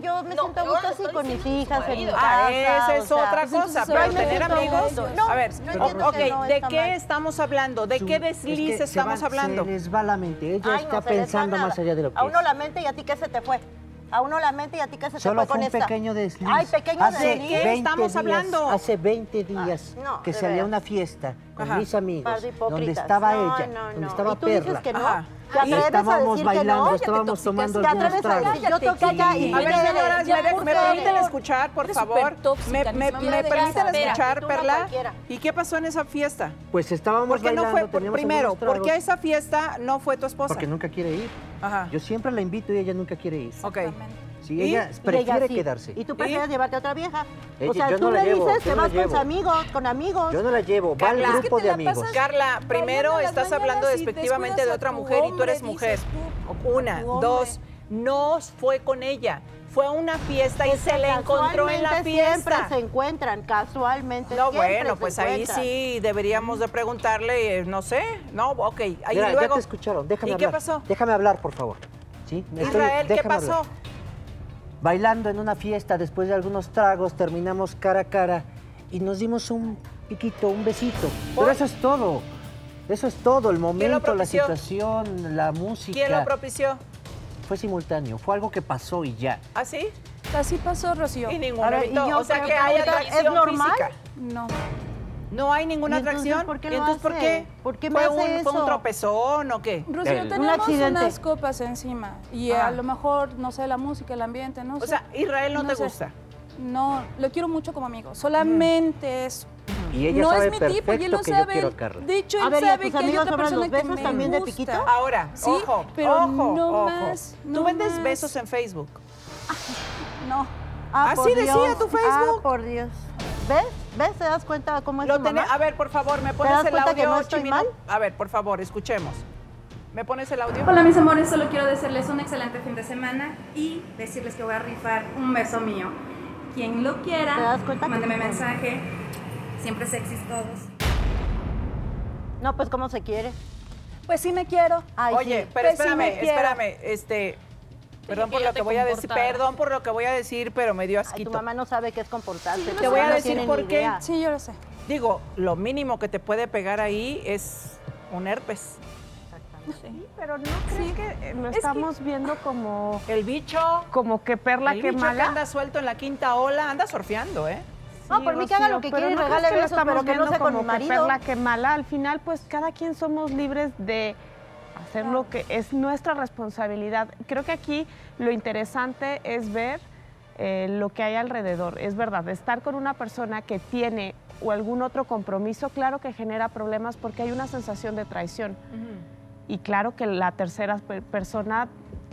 te gusta así con mis hijas en mi casa. Ah, esa es o sea, otra pues cosa, entonces, pero no me tener siento amigos... gusto. No, a ver, no entiendo ok, que no ¿de está qué mal. estamos hablando? ¿De Su- qué es que desliz se estamos va- hablando? Se les va la mente. Ella Ay, está no se les va pensando nada. más allá de lo que A uno es. la mente y a ti qué se te fue. A uno la mente y a ti qué se te Solo fue con fue un esta. pequeño desliz. Ay, pequeño Hace desliz. ¿De qué veinte estamos días, hablando? Hace veinte días no, que de salí a veras. una fiesta con Ajá. mis amigos, Par de hipócritas. donde estaba No, ella, no, donde no. estaba ¿Y tú dices Perla. que no? Ajá. ¿Te atreves Y a estábamos decir bailando, que no? estábamos tomando ¿Te algunos atreves a tragos. decir? Yo te calla y A ver, mira, señoras, ya, ¿me, por me favor. permiten escuchar, por Eres favor? supertóxica, ¿Me, ni me, siquiera me dejas permiten hablar. escuchar, Tú no Perla? cualquiera. ¿Y qué pasó en esa fiesta? Pues estábamos ¿Por qué no bailando, fue? Por- teníamos primero, algunos ¿por qué a tragos, esa fiesta no fue tu esposa? porque nunca quiere ir. Ajá. Yo siempre la invito y ella nunca quiere ir. Ok. Sí, ¿Y? ella Y ella prefiere sí. quedarse. Y tú prefieres llevarte a otra vieja. Ella- O sea, yo tú no la le llevo, dices yo que no la vas con llevo. sus amigos, con amigos. Yo no la llevo, va Carla, al es que grupo te de la amigos. pasas- Carla, primero las estás hablando mañanas y despectivamente de descuidas a otra tu mujer y tú hombre, eres mujer. dices tú, Una, tu hombre. dos, no fue con ella. Fue a una fiesta y se le encontró en la Casualmente fiesta. siempre se encuentran, casualmente No, siempre bueno, se pues ahí encuentran. sí deberíamos de preguntarle, eh, no sé, no, ok. Ahí Mira, ya luego, te escucharon, déjame ¿y hablar. qué pasó? Déjame hablar, por favor. ¿Sí? Estoy- Israel, ¿qué déjame pasó? hablar. Bailando en una fiesta, después de algunos tragos, terminamos cara a cara y nos dimos un piquito, un besito. ¿Por? Pero eso es todo. Eso es todo, el momento, la propició? situación, la música. ¿Quién lo propició? Fue simultáneo, fue algo que pasó y ya. ¿Ah, sí? Así pasó, Rocío. Y ningún A ver, evento, y yo o sea creo que que hay ahorita, ¿es atracción normal? física. No. No hay ninguna ¿Y entonces atracción. por qué ¿Y lo entonces por hace? qué? ¿Por qué me ¿Fue, hace un, ¿Fue un eso? tropezón o qué? Rocío, El- tenemos Un accidente. unas copas encima y Ah. a lo mejor, no sé, la música, el ambiente, no sé. O sea, Israel no, te sé. gusta. No, lo quiero mucho como amigo, solamente eso. Y ella no sabe es mi tipo y él perfecto lo que yo sabe. quiero a Carla. De hecho, A él ver, ¿y a sabe tus que hay amigos otra sobran persona los que besos me también de gusta. piquito? Ahora, Sí, ojo, pero ojo, no ojo. más, Tú no vendes más. besos en Facebook. No. Ah, Así por decía Dios. tu Facebook. Ah, por Dios. ¿Ves? ¿Ves? ¿Te das cuenta cómo es Lo tu tenía- mamá? A ver, por favor, ¿me pones das el cuenta que audio, no estoy Chimino? mal? A ver, por favor, escuchemos. ¿Me pones el audio? Hola mis amores, solo quiero desearles un excelente fin de semana y decirles que voy a rifar un beso mío. Quien lo quiera, ¿Te das cuenta que mándeme no? mensaje. Siempre sexys todos. No, pues ¿cómo se quiere? Pues sí me quiero. Ay, Oye, sí. pero Pues sí espérame, me quiero. espérame, este... Perdón que por yo lo te que voy a decir, comportara. perdón por lo que voy a decir, pero me dio Ay, tu asquito. mamá no sabe qué es comportarse. Te voy a no decir tiene por ni qué. idea. Sí, yo lo sé. Digo, lo mínimo que te puede pegar ahí es un herpes. Sí, pero no crees que eh, lo Es estamos viendo como, El bicho, como que Perla, el qué bicho que mala. anda suelto en la quinta ola, anda surfeando, ¿eh? No, por mí que haga lo que pero quiere y ¿no crees regale que lo besos, estamos pero que no viendo sea con como mi que marido. Perla, qué mala. Al final, pues cada quien somos libres de hacer lo que es nuestra responsabilidad. Creo que aquí lo interesante es ver eh, lo que hay alrededor. Es verdad, estar con una persona que tiene o algún otro compromiso, claro que genera problemas porque hay una sensación de traición. Y claro que la tercera per- persona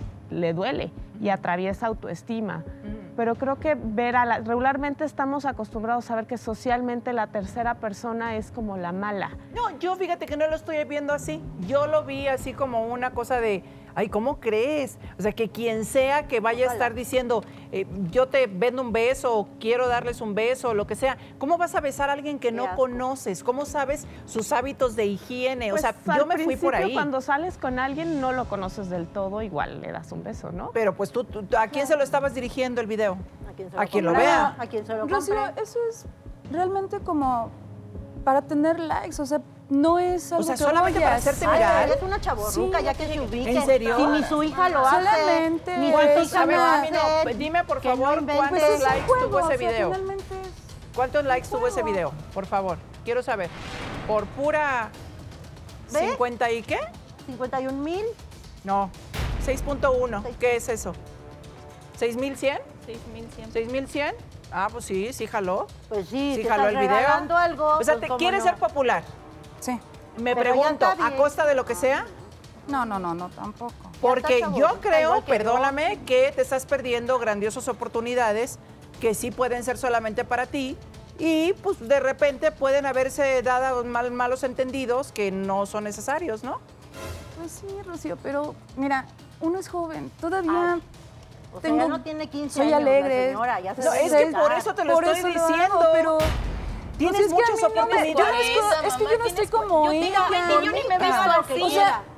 le duele y atraviesa autoestima. Pero creo que ver a la, regularmente estamos acostumbrados a ver que socialmente la tercera persona es como la mala. No, yo fíjate que no lo estoy viendo así. Yo lo vi así como una cosa de, ay, ¿cómo crees? O sea, que quien sea que vaya a estar diciendo, eh, yo te vendo un beso, o quiero darles un beso, o lo que sea. ¿Cómo vas a besar a alguien que no asco. conoces? ¿Cómo sabes sus hábitos de higiene? Pues, o sea, yo al me fui por principio, ahí. cuando sales con alguien no lo conoces del todo, igual le das un beso, ¿no? Pero pues tú, tú- ¿a quién se lo estabas dirigiendo el video? A quien se A quien lo compre. vea. A quien se lo Rocío, compre. eso es realmente como para tener likes, o sea, no es algo sea, que solamente voy a para hacerte hacer. mirar. Ay, es una chavorruca, Sí. ya que se ubique. ¿En serio? Si ni su hija lo hace. Solamente Ni es su hija A ver, lo una- Chimino, hace. dime por que no favor inventes. cuántos Pues es un likes juego, tuvo ese o sea, video. finalmente es- ¿Cuántos likes tuvo ese juego. video? Por favor, quiero saber. Por pura ¿Ve? cincuenta y qué? cincuenta y un mil. No, seis punto uno. ¿Qué es eso? ¿seis mil cien? seis mil cien. ¿seis mil cien? Ah, pues sí, sí jaló. Pues sí, Sí si jaló estás el video. regalando algo, O sea, pues, te ¿cómo quieres no? ser popular. Sí. Me Pero ya pregunto, está ¿a bien. costa de lo que sea? No, no, no, no, tampoco. Porque está yo chavorruca, creo, igual que yo. perdóname, que te estás perdiendo grandiosas oportunidades que sí pueden ser solamente para ti y pues de repente pueden haberse dado mal- malos entendidos que no son necesarios, ¿no? Pues sí, Rocío, pero mira, uno es joven, todavía Ay, O sea, tengo, ya no tiene quince soy años la alegre. señora, ya se No, debe es que sentar. por eso te lo por estoy eso lo hago, diciendo. pero Tienes pues es que a muchas mí no me- oportunidades. yo no es, co- es que yo no estoy como Yo tengo ella. veinte, yo ni me Por mí, beso haga lo así. que O quiera. sea,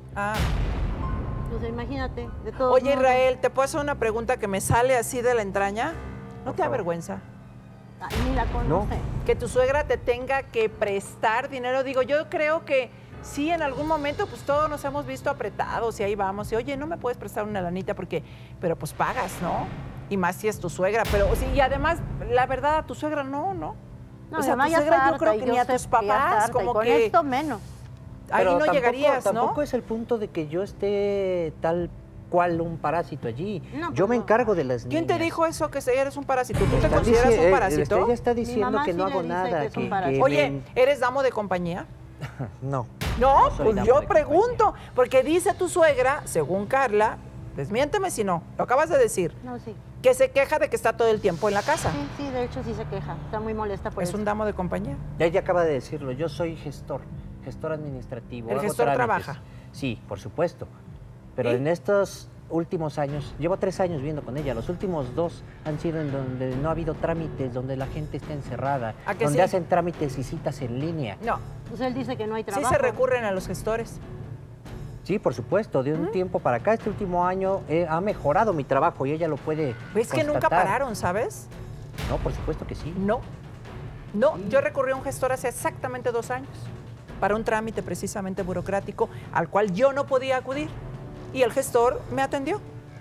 Ah. Pues imagínate, de todo. Oye, Israel, ¿te puedo hacer una pregunta que me sale así de la entraña? ¿No te da vergüenza? Ay, ni la conoce. Que tu suegra te tenga que prestar dinero. Digo, yo creo que sí, en algún momento, pues todos nos hemos visto apretados y ahí vamos. Y oye, no me puedes prestar una lanita porque, pero pues pagas, ¿no? Y más si es tu suegra. Pero sí, y además, la verdad, a tu suegra no, ¿no? No, o sea, mi mamá tu ya suegra está yo creo harta, que y ni yo a tus sé que ya está papás, harta, y como con que esto menos. Ahí Pero no tampoco, llegarías, ¿no? Tampoco es el punto de que yo esté tal cual un parásito allí. No, yo me encargo de las niñas. ¿Quién te dijo eso, que eres un parásito? ¿Tú te Está consideras dici- un eh, parásito? ella está diciendo que no hago nada. que- que Oye, me- ¿eres damo de compañía? No. No, No soy pues damo yo de pregunto, porque dice tu suegra, según Carla, desmiénteme si no, lo acabas de decir, No, sí. que se queja de que está todo el tiempo en la casa. Sí, sí, de hecho sí se queja. Está muy molesta por ¿Es eso. un damo de compañía? Ella acaba de decirlo, yo soy gestor, gestor administrativo. ¿El hago gestor trámites. trabaja? Sí, por supuesto. Pero ¿Y? en estos últimos años, llevo tres años viviendo con ella, los últimos dos han sido en donde no ha habido trámites, donde la gente está encerrada, ¿A que donde sí? hacen trámites y citas en línea. No. Pues él dice que no hay trabajo. Sí se recurren a los gestores. Sí, por supuesto, de un tiempo para acá, este último año eh, ha mejorado mi trabajo y ella lo puede Es que nunca constatar. pararon, ¿sabes? No, por supuesto que sí. No. No, yo recurrí a un gestor hace exactamente dos años para un trámite precisamente burocrático al cual yo no podía acudir. Y el gestor me atendió.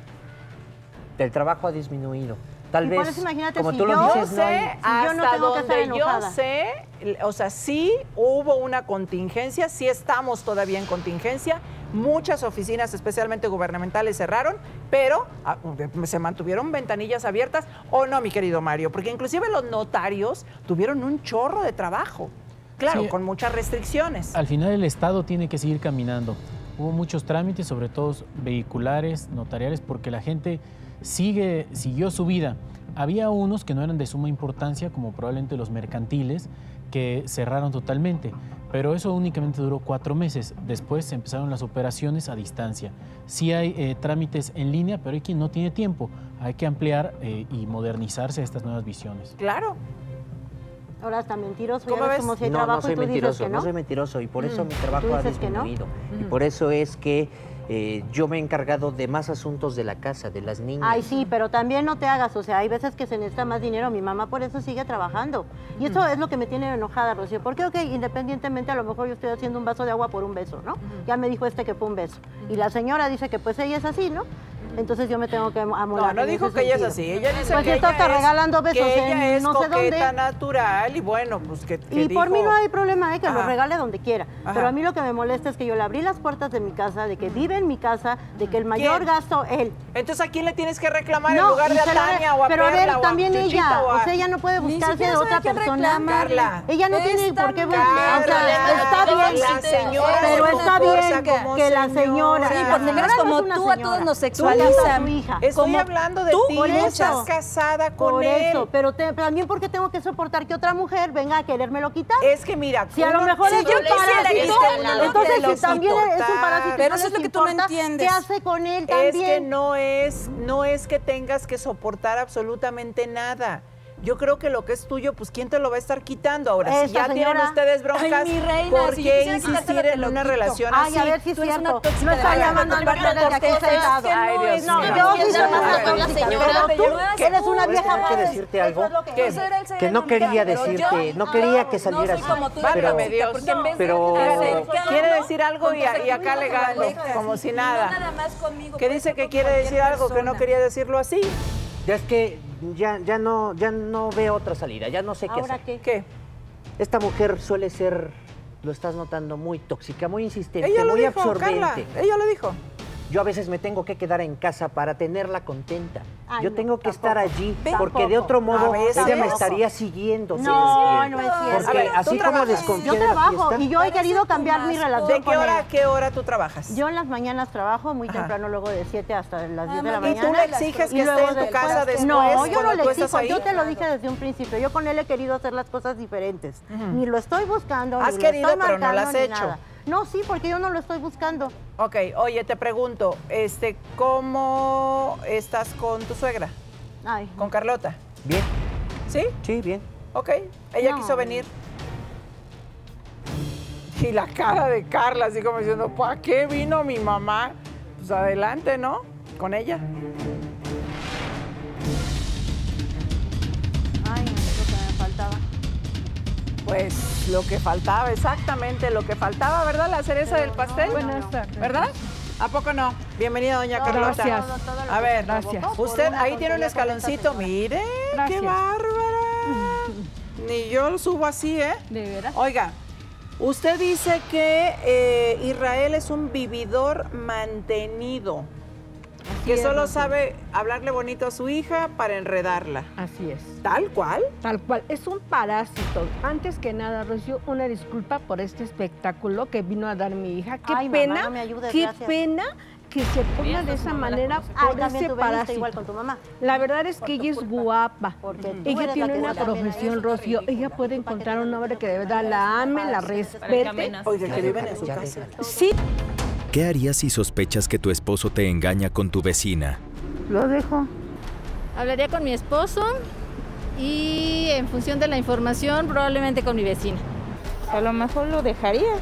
El trabajo ha disminuido. Tal Y vez, por eso imagínate como si tú lo yo dices, Yo no hay- sé, yo no hasta tengo que estar donde yo enojada. sé, o sea, sí hubo una contingencia, sí estamos todavía en contingencia. Muchas oficinas, especialmente gubernamentales, cerraron, pero ah, se mantuvieron ventanillas abiertas. ¿O no, mi querido Mario? Porque inclusive los notarios tuvieron un chorro de trabajo. Claro, Sí. con muchas restricciones. Al final el Estado tiene que seguir caminando. Hubo muchos trámites, sobre todo vehiculares, notariales, porque la gente sigue, siguió su vida. Había unos que no eran de suma importancia, como probablemente los mercantiles, que cerraron totalmente, pero eso únicamente duró cuatro meses. Después empezaron las operaciones a distancia. Sí hay eh, trámites en línea, pero hay quien no tiene tiempo. Hay que ampliar eh, y modernizarse a estas nuevas visiones. Claro. Ahora está mentiroso. ¿Cómo ya ves ves? como si hay No, trabajo no soy y tú dices mentiroso, que no? no. soy mentiroso y por eso Mm. mi trabajo ¿Tú ha dices que no? disminuido. Y por eso es que eh, yo me he encargado de más asuntos de la casa, de las niñas. Ay, sí, pero también no te hagas, o sea, hay veces que se necesita más dinero, mi mamá por eso sigue trabajando. Y eso es lo que me tiene enojada, Rocío, porque, ok, independientemente, a lo mejor yo estoy haciendo un vaso de agua por un beso, ¿no? Ya me dijo este que fue un beso. Y la señora dice que pues ella es así, ¿no? Entonces yo me tengo que amolar. No, no en dijo ese que ella es sentido. así. Ella dice pues que esto ella está es, regalando besos que ella en es no sé coqueta dónde. natural y bueno, pues que, que Y por mí dijo- no hay problema, ¿eh? Que lo Ajá. regale donde quiera. Ajá. Pero a mí lo que me molesta es que yo le abrí las puertas de mi casa, de que vive en mi casa, de que el mayor ¿Quién? gasto él. Entonces, ¿a quién le tienes que reclamar en No, lugar y de a se lo- Tania o a pero a Perla ver, o a también Chuchita ella, o a- o sea, ella no puede Ni buscarse siquiera de sabe otra a quién persona. reclamarle. Carla. Ella no tiene Esta por qué mujer. buscar, o sea, Carla, está bien, la señora pero se está comporta bien como que la señora, señora. Sí, la por señora señoras no como es una tú, a señora. todos nos Tú sexualizan. casas a su hija. Estoy Como hablando de tú, ti, por no eso. estás casada con Por él. eso, pero te- también porque tengo que soportar que otra mujer venga a querérmelo quitar. Es que mira, Si a lo uno- mejor si es yo un quisiera parásito, irte al lado entonces de si los también es un soportar. parásito, Pero no eso es les lo que tú no importa, entiendes. ¿qué hace con él Es también? que no es, no es que tengas que soportar absolutamente nada. Yo creo que lo que es tuyo, pues ¿quién te lo va a estar quitando ahora? Si Esta ya señora. tienen ustedes broncas, Ay, mi reina, ¿por si yo qué quisiera insistir quitártelo, te en lo una quito. relación Ay, así? a ver si es Tú eres cierto. una tóxica No de está verdad. llamando al No, parte de aquí porque sentado. es que Ay, no Dios es- mío. No, no, yo no, sí no, soy no, más no, tóxica, no, pero señora, tú yo no hago eres una eso. vieja ¿Tengo que fácil. decirte algo? Eso es lo que ¿Qué? es. Eso era el ser Que no quería pero decirte, yo no quería que salieras no soy como así, tú, pero- Válgame Dios. porque en vez de pero- acercarnos, Quiere decir algo y, y acá con alegando, parejas, como si y no nada. nada más conmigo, Que puede dice ser que con quiere decir cualquier algo que no persona. quería decirlo así. Ya es que ya, ya, no, ya no veo otra salida, ya no sé qué ¿Ahora hacer. qué? ¿Qué? Esta mujer suele ser, lo estás notando, muy tóxica, muy insistente, Ella lo muy dijo, absorbente. Carla. Ella lo dijo. Yo a veces me tengo que quedar en casa para tenerla contenta. Ay, Yo no, tengo que tampoco. estar allí Tampoco. porque de otro modo A veces. ella me estaría siguiendo. No, sí, no es cierto. Porque A ver, ¿tú así como trabajas? desconfía Yo de la trabajo fiesta, y yo he Parece querido tu cambiar mi mascota. relación ¿De qué con hora él. a qué hora tú trabajas? Yo en las mañanas trabajo muy Ajá. temprano, luego de siete hasta las diez de la Ah, ¿Y mañana. tú le exiges Y que esté luego en tu después- casa después No, yo no cuando le tú estás exijo, ahí? yo te lo dije desde un principio. Yo con él he querido hacer las cosas diferentes. Ujú. Ni lo estoy buscando, Has ni lo querido, estoy pero no lo marcando, has ni hecho. nada. No, sí, porque yo no lo estoy buscando. Ok, oye, te pregunto, este, ¿cómo estás con tu suegra? Ay, ¿Con Carlota? bien, ¿Sí? sí, bien. Ok. Ella No. quiso venir. Y la cara de Carla, así como diciendo, ¿para qué vino mi mamá? Pues adelante, ¿no? Con ella. Ay, no sé lo que me faltaba. Pues lo que faltaba, exactamente lo que faltaba, ¿verdad? La cereza del pastel. Buenas tardes. ¿Verdad? ¿A poco no? Bienvenida, doña No, Carlota. gracias. Todo, todo lo A que ver, gracias. usted Por una ahí tiene un tontería escaloncito. con esta señora. Mire, qué Gracias. bárbara. Ni yo lo subo así, ¿eh? ¿De veras? Oiga, usted dice que eh, Israel es un vividor mantenido. Que es, solo Rocío. sabe hablarle bonito a su hija para enredarla. Así es. ¿Tal cual? Tal cual. Es un parásito. Antes que nada, Rocío, una disculpa por este espectáculo que vino a dar mi hija. Qué Ay, mamá, pena, no me ayudes, qué gracias. pena que se ponga de esa manera Ay, por también ese tú veniste parásito. igual con tu mamá. La verdad es Por que tu ella es culpa. guapa. Porque tú Ella eres la tiene que una se la pena. profesión, Rocío. Ella puede encontrar un hombre que de verdad la ame, la respete. Oiga, que viven en su casa. Sí. ¿Qué harías si sospechas que tu esposo te engaña con tu vecina? Lo dejo. Hablaría con mi esposo y en función de la información probablemente con mi vecina. A lo mejor lo dejaría.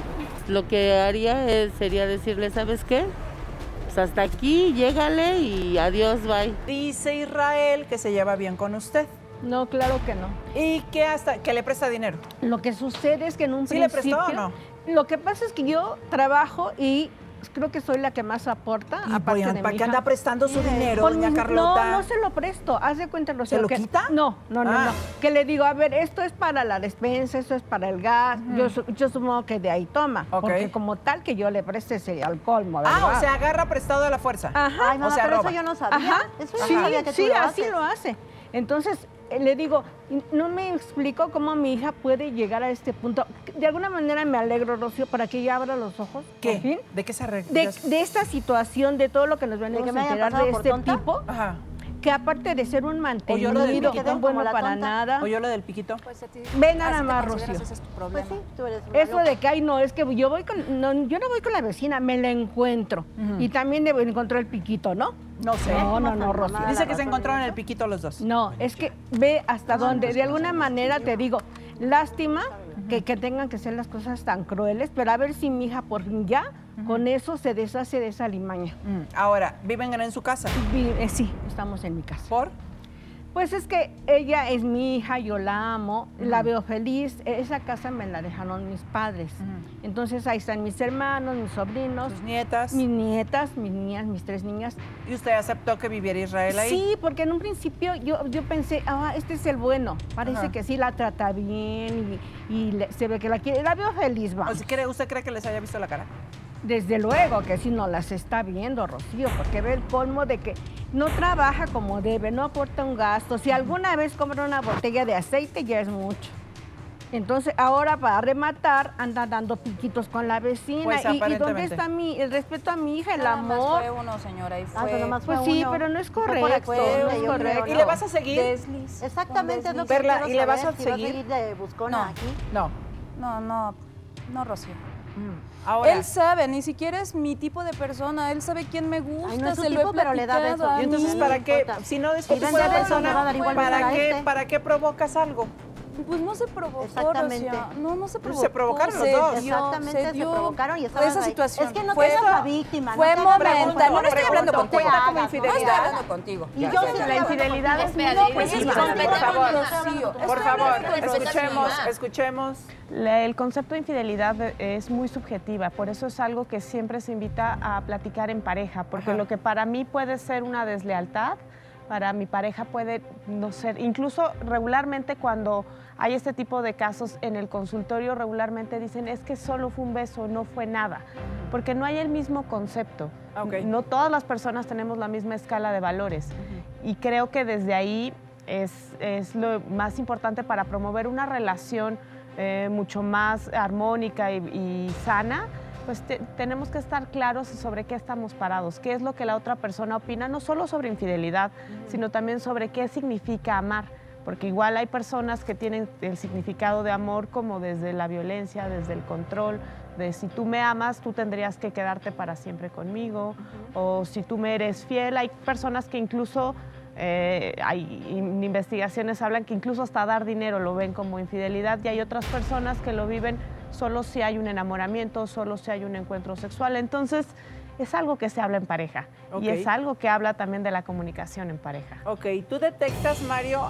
Lo que haría es- sería decirle, ¿sabes qué? Pues hasta aquí, llégale y adiós, bye. Dice Israel que se lleva bien con usted. No, claro que no. ¿Y que hasta que le presta dinero? Lo que sucede es que en un ¿Sí le principio... prestó o no? Lo que pasa es que yo trabajo y creo que soy la que más aporta, ¿Y aparte por- de para mi qué hija. anda prestando su Mire, dinero, con doña mis- Carlota? No, no se lo presto. Haz de cuenta, Rocío, ¿Se lo que- quita? No, no, no, Ah. no. Que le digo, a ver, esto es para la despensa, esto es para el gas. Ujú. yo, su- yo supongo que de ahí toma. Ok. Porque como tal que yo le preste sería al colmo, Ah, ¿verdad? o sea, agarra prestado a la fuerza. Ajá. Ay, mamá, o sea, pero roba. eso yo no sabía. Ajá. Eso yo Sí, no sabía que tú sí, lo así haces. lo hace. Entonces, eh, le digo, y no me explico cómo mi hija puede llegar a este punto. De alguna manera me alegro, Rocío, para que ella abra los ojos. ¿Qué? por fin, ¿De qué se arregla? de, de esta situación, de todo lo que nos venimos que a me haya enterar pasado de por este tonta? tipo, Ajá. que aparte de ser un ¿Oyó lo del mantenido, piquito? que no es bueno Como la para tonta. nada. ¿Oyó lo del piquito? Ve nada más, Rocío. Ese es tu problema. Pues sí, tú eres una Eso loca. de que, ay, no, es que yo voy con, no, yo no voy con la vecina, me la encuentro. Ujú. Y también le encontró el piquito, ¿no? No sé. No, no, no, Rocío. Dice que se encontraron en el piquito los dos. No, es que ve hasta dónde. De alguna manera te digo, lástima que, que tengan que ser las cosas tan crueles, pero a ver si mi hija por ya con eso se deshace de esa limaña. Mm, Ahora, ¿viven en su casa? Vi- eh, sí, estamos en mi casa. ¿Por? Pues es que ella es mi hija, yo la amo, la veo feliz. Esa casa me la dejaron mis padres. Entonces ahí están mis hermanos, mis sobrinos. ¿Sus nietas? Mis nietas, mis niñas, mis tres niñas. ¿Y usted aceptó que viviera Israel ahí? Sí, porque en un principio yo, yo pensé, ah, este es el bueno. Parece Ajá. que sí la trata bien y, y le- se ve que la quiere. La veo feliz, va. ¿O si cree- ¿Usted cree que les haya visto la cara? Desde luego que sí no las está viendo, Rocío, porque ve el colmo de que no trabaja como debe, no aporta un gasto. Si alguna vez compra una botella de aceite ya es mucho. Entonces ahora para rematar anda dando piquitos con la vecina. Pues, ¿Y, y dónde aparentemente. está mi, el respeto a mi hija, el Nada más amor? fue uno, señora, y Ah, fue... pero nomás fue Pues sí, uno. pero no es Fue por correcto, accidente, no es yo correcto. creo, ¿Y le vas a seguir? Desliz. Exactamente, es lo que Perla, quiero ¿y le vas saber, a si seguir? vas a ir de buscona No. aquí. No. No, no, no, Rocío. Ahora, Él sabe, ni siquiera es mi tipo de persona. Él sabe quién me gusta, Ay, no es su se tipo, lo he pero le da platicado. besos. ¿y entonces Sí, para qué? importa. Si no es Y tu vende tipo de besos, le va a persona, dar igual ¿para besos a qué, este. ¿para qué provocas algo? Pues no se provocó, Exactamente. Rocío. No, no se Pues provocó. se provocaron los se dos. dio, Exactamente, se, dio provocaron y estaban esa ahí. situación. Es que no fue te hagas la esto- víctima. Fue no te hagas la momentáneo. víctima. No, no estoy hablando Pregunto, contigo. ¿cuenta como No infidelidad? estoy hablando contigo. Y Ya yo sé. sí La infidelidad es Espera, No, sí, pues sí, es sí, que sí, no, respeta a mi mamá. Rocío. Por Estoy favor, hablando con respeto a mi escuchemos, mamá. escuchemos. La- El concepto de infidelidad es muy subjetiva, por eso es algo que siempre se invita a platicar en pareja, porque Ajá. lo que para mí puede ser una deslealtad, para mi pareja puede no ser, incluso regularmente cuando hay este tipo de casos en el consultorio, regularmente dicen es que solo fue un beso, no fue nada, porque no hay el mismo concepto. Ok. No todas las personas tenemos la misma escala de valores y creo que desde ahí es, es lo más importante para promover una relación eh, mucho más armónica y, y sana. Pues te- tenemos que estar claros sobre qué estamos parados, qué es lo que la otra persona opina, no solo sobre infidelidad, sino también sobre qué significa amar, porque igual hay personas que tienen el significado de amor como desde la violencia, desde el control, de si tú me amas, tú tendrías que quedarte para siempre conmigo, o si tú me eres fiel. Hay personas que incluso, eh, hay in- investigaciones hablan que incluso hasta dar dinero lo ven como infidelidad, y hay otras personas que lo viven solo si hay un enamoramiento, solo si hay un encuentro sexual. Entonces, es algo que se habla en pareja Ok. y es algo que habla también de la comunicación en pareja. Ok, ¿tú detectas, Mario,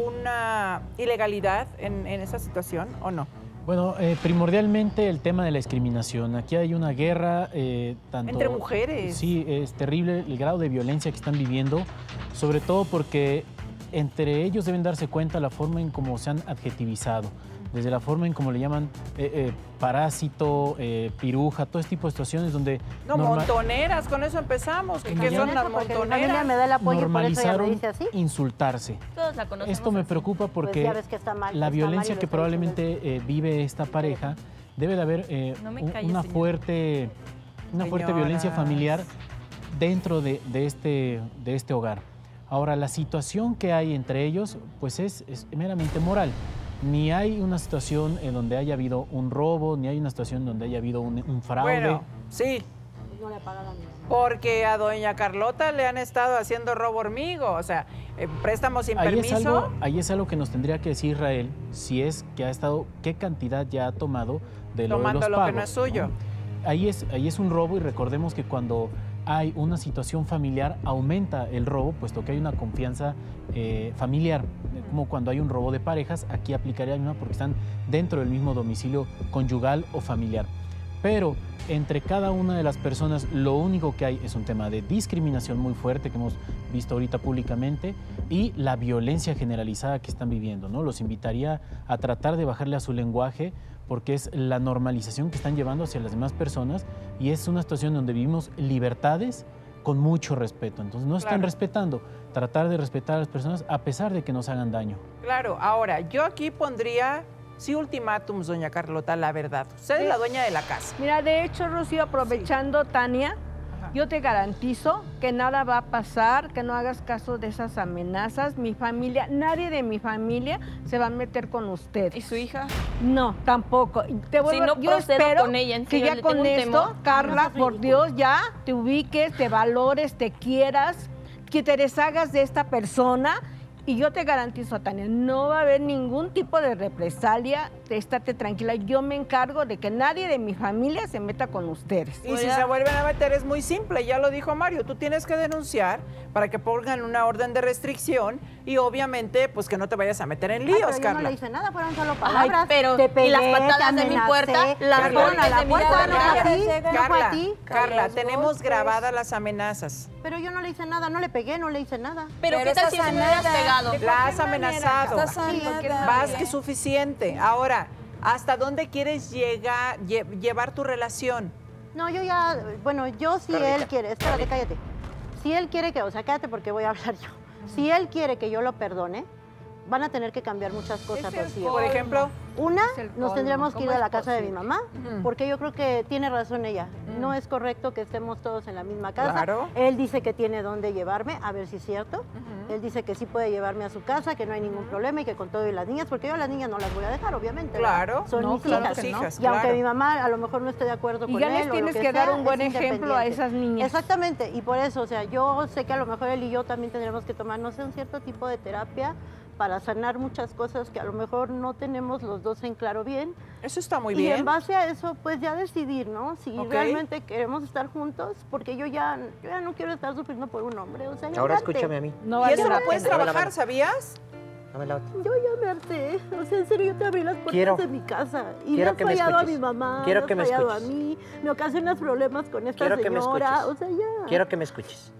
alguna ilegalidad en, en esa situación o no? Bueno, eh, primordialmente el tema de la discriminación. Aquí hay una guerra eh, tanto... Entre mujeres. Sí, es terrible el grado de violencia que están viviendo, sobre todo porque entre ellos deben darse cuenta la forma en cómo se han adjetivizado, desde la forma en cómo le llaman eh, eh, parásito, eh, piruja, todo este tipo de situaciones donde... No, norma- montoneras, con eso empezamos. ¿Qué, qué son las montoneras? normalizaron insultarse. Todos la conocemos. Esto me preocupa porque ya ves que está mal, la está violencia mal y que lo está probablemente eh, vive esta pareja, debe de haber eh, No me un- calles, una señora. fuerte, una fuerte violencia Señoras. familiar dentro de, de este, de este hogar. Ahora, la situación que hay entre ellos, pues es, es meramente moral. Ni hay una situación en donde haya habido un robo, ni hay una situación donde haya habido un, un fraude. Bueno, sí. No le pagaron. Porque a doña Carlota le han estado haciendo robo hormigo, o sea, eh, préstamos sin Ahí es, permiso. algo, ahí es algo que nos tendría que decir Israel, si es que ha estado, qué cantidad ya ha tomado de lo Tomando de los lo que pagos. no es suyo. Ahí es, ahí es un robo y recordemos que cuando hay una situación familiar aumenta el robo, puesto que hay una confianza eh, familiar, como cuando hay un robo de parejas, aquí aplicaría la misma porque están dentro del mismo domicilio conyugal o familiar. Pero entre cada una de las personas lo único que hay es un tema de discriminación muy fuerte que hemos visto ahorita públicamente y la violencia generalizada que están viviendo, ¿no? Los invitaría a tratar de bajarle a su lenguaje porque es la normalización que están llevando hacia las demás personas y es una situación donde vivimos libertades con mucho respeto. Entonces no están Claro. respetando, tratar de respetar a las personas a pesar de que nos hagan daño. Claro, ahora, yo aquí pondría, sí, ultimátums, doña Carlota, la verdad. Usted es la dueña de la casa. Mira, de hecho, Rocío, aprovechando, Tania, yo te garantizo que nada va a pasar, que no hagas caso de esas amenazas. Mi familia, nadie de mi familia se va a meter con usted. ¿Y su hija? No, tampoco. Te vuelvo, Si no yo procedo espero con ella, en que serio, ya le con tengo un esto, temor. Carla, No seas por ridícula. Dios, ya te ubiques, te valores, te quieras, que te deshagas de esta persona. Y yo te garantizo, Tania, no va a haber ningún tipo de represalia. Estate tranquila, yo me encargo de que nadie de mi familia se meta con ustedes. Y si se vuelven a meter es muy simple, ya lo dijo Mario, tú tienes que denunciar para que pongan una orden de restricción y obviamente pues que no te vayas a meter en Ay, líos, pero yo no Carla. le hice nada, fueron solo palabras. pero, te ¿y pegué, las patadas te de mi amenacé, puerta? Las te fueron a golpes la de mi puerta, no fue a puerta. ti, no fue a Carla, ti. Carla, Los tenemos golpes. grabadas las amenazas. Pero yo no le hice nada, no le pegué, no le hice nada. Pero, ¿qué tal si me hubieras pegado? La has amenazado. Estás sanada. Más que suficiente. Ahora, ¿hasta dónde quieres llegar, lle- llevar tu relación? No, yo ya, bueno, yo si Carlita, él quiere, espérate, cállate. Si él quiere que, o sea, cállate porque voy a hablar yo. Si él quiere que yo lo perdone, van a tener que cambiar muchas cosas, Es el Rocío. Por ejemplo, Una, Es el nos colmo. tendríamos que ir ¿Cómo a la es casa de mi posible? mamá, Ujú. porque yo creo que tiene razón ella. No es correcto que estemos todos en la misma casa. Claro. Él dice que tiene dónde llevarme, a ver si es cierto. Él dice que sí puede llevarme a su casa, que no hay ningún problema y que con todo y las niñas, porque yo a las niñas no las voy a dejar, obviamente. ¿verdad? Claro. Son No, mis claro hijas. que no. hijas, Y aunque claro. mi mamá a lo mejor no esté de acuerdo Y con ya él les o lo tienes que que dar sea, un buen es ejemplo a independiente. esas niñas. Exactamente, y por eso, o sea, yo sé que a lo mejor él y yo también tendremos que tomar, no sé, un cierto tipo de terapia para sanar muchas cosas que a lo mejor no tenemos los dos en claro bien. Eso está muy y bien. en base a eso, pues ya decidir, ¿no? Si Ok. realmente queremos estar juntos, porque yo ya, yo ya no quiero estar sufriendo por un hombre, o sea, ya Ahora me harté. escúchame a mí. No Y vale eso la lo puedes pena. Dame la trabajar, mano. ¿sabías? Dame la otra. Yo ya me harté, o sea, en serio, yo te abrí las puertas Quiero- de mi casa y quiero me que has me fallado a escuches. mi mamá, Quiero me que has me fallado a escuches. mí, me ocasionas problemas con esta Quiero que me señora, escuches. o sea, ya. Quiero que me escuches.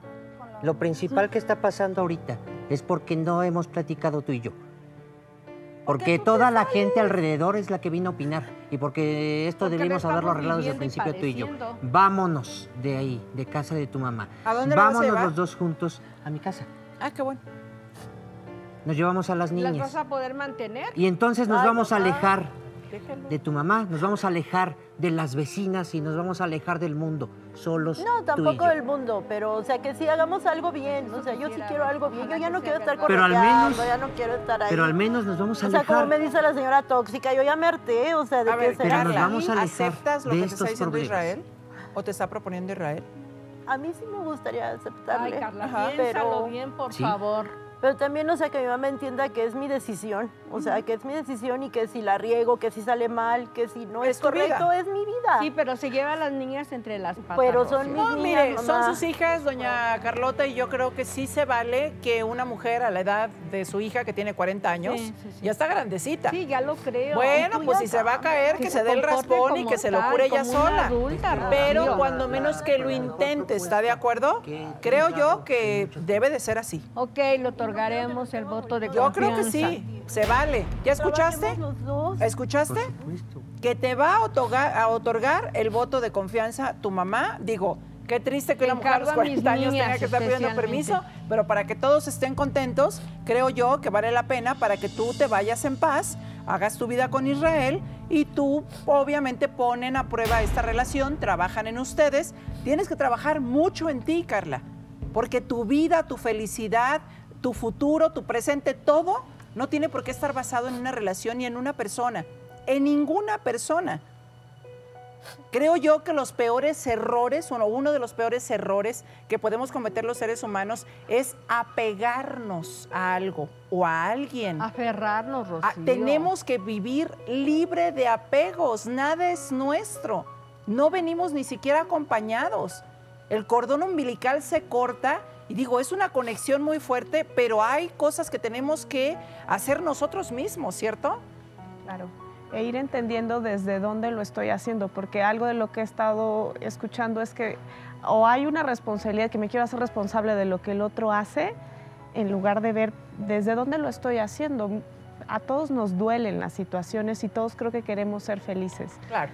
Lo principal que está pasando ahorita es porque no hemos platicado tú y yo. Porque toda la gente alrededor es la que vino a opinar. Y porque esto Porque debimos lo haberlo estamos arreglado desde el viviendo y principio tú y yo. padeciendo. Vámonos de ahí, de casa de tu mamá. ¿A dónde la vas a Vámonos llevar? los dos juntos a mi casa. Ah, qué bueno. Nos llevamos a las ¿Las niñas. vas a poder mantener? Y entonces nos Ay, vamos a mamá. alejar Déjalo. de tu mamá, nos vamos a alejar de las vecinas y nos vamos a alejar del mundo, solos No, tú y tampoco yo. del mundo, pero, o sea, que sí hagamos algo bien. O sea, yo sí quiero algo bien. Yo ya no quiero estar Pero al correteando, menos- ya no quiero estar ahí. Pero al menos nos vamos a O sea, como alejar. me dice la señora tóxica, yo ya me harté, o sea, de A que ver, se Pero nos Carla, vamos a alejar ¿aceptas lo de que te estos está diciendo problemas. Israel? ¿O te está proponiendo Israel? A mí sí me gustaría aceptarle. Ay, Carla, Ajá. piénsalo pero bien, por Sí. favor. Pero también, o sea, que mi mamá entienda que es mi decisión, o sea, que es mi decisión y que si la riego, que si sale mal, que si no es, Es tu correcto, vida. es mi vida. Sí, pero se lleva a las niñas entre las patas. Pero son Rocío. mis No, niñas, mire, son mamá. sus hijas, doña Carlota, y yo creo que sí se vale que una mujer a la edad de su hija, que tiene cuarenta años, Sí, sí, sí. ya está grandecita. Sí, ya lo creo. Bueno, Tú pues ya si se va a sabes, caer, que, se dé el comporte raspón y como que se lo tal, cure ella como una sola. adulta, Pero Rocío. cuando menos que lo intente, ¿está de acuerdo? Creo yo que debe de ser así. Ok, le otorgaremos el voto de Yo creo que confianza. sí, se vale. ¿Ya escuchaste? Trabajemos los dos. ¿Escuchaste? Que te va a otorgar, a otorgar el voto de confianza tu mamá. Digo, qué triste que Te una mujer a los encargo a mis cuarenta años niñas, tenga que estar pidiendo especialmente. permiso, pero para que todos estén contentos, creo yo que vale la pena para que tú te vayas en paz, hagas tu vida con Israel y tú obviamente ponen a prueba esta relación, trabajan en ustedes. Tienes que trabajar mucho en ti, Carla, porque tu vida, tu felicidad, tu futuro, tu presente, todo no tiene por qué estar basado en una relación ni en una persona, en ninguna persona. Creo yo que los peores errores, o uno de los peores errores que podemos cometer los seres humanos es apegarnos a algo o a alguien. Aferrarnos, Rocío. Ah, tenemos que vivir libre de apegos, nada es nuestro. No venimos ni siquiera acompañados. El cordón umbilical se corta y digo, es una conexión muy fuerte, pero hay cosas que tenemos que hacer nosotros mismos, ¿cierto? Claro. E ir entendiendo desde dónde lo estoy haciendo, porque algo de lo que he estado escuchando es que o hay una responsabilidad, que me quiero hacer responsable de lo que el otro hace, en lugar de ver desde dónde lo estoy haciendo. A todos nos duelen las situaciones y todos creo que queremos ser felices. Claro.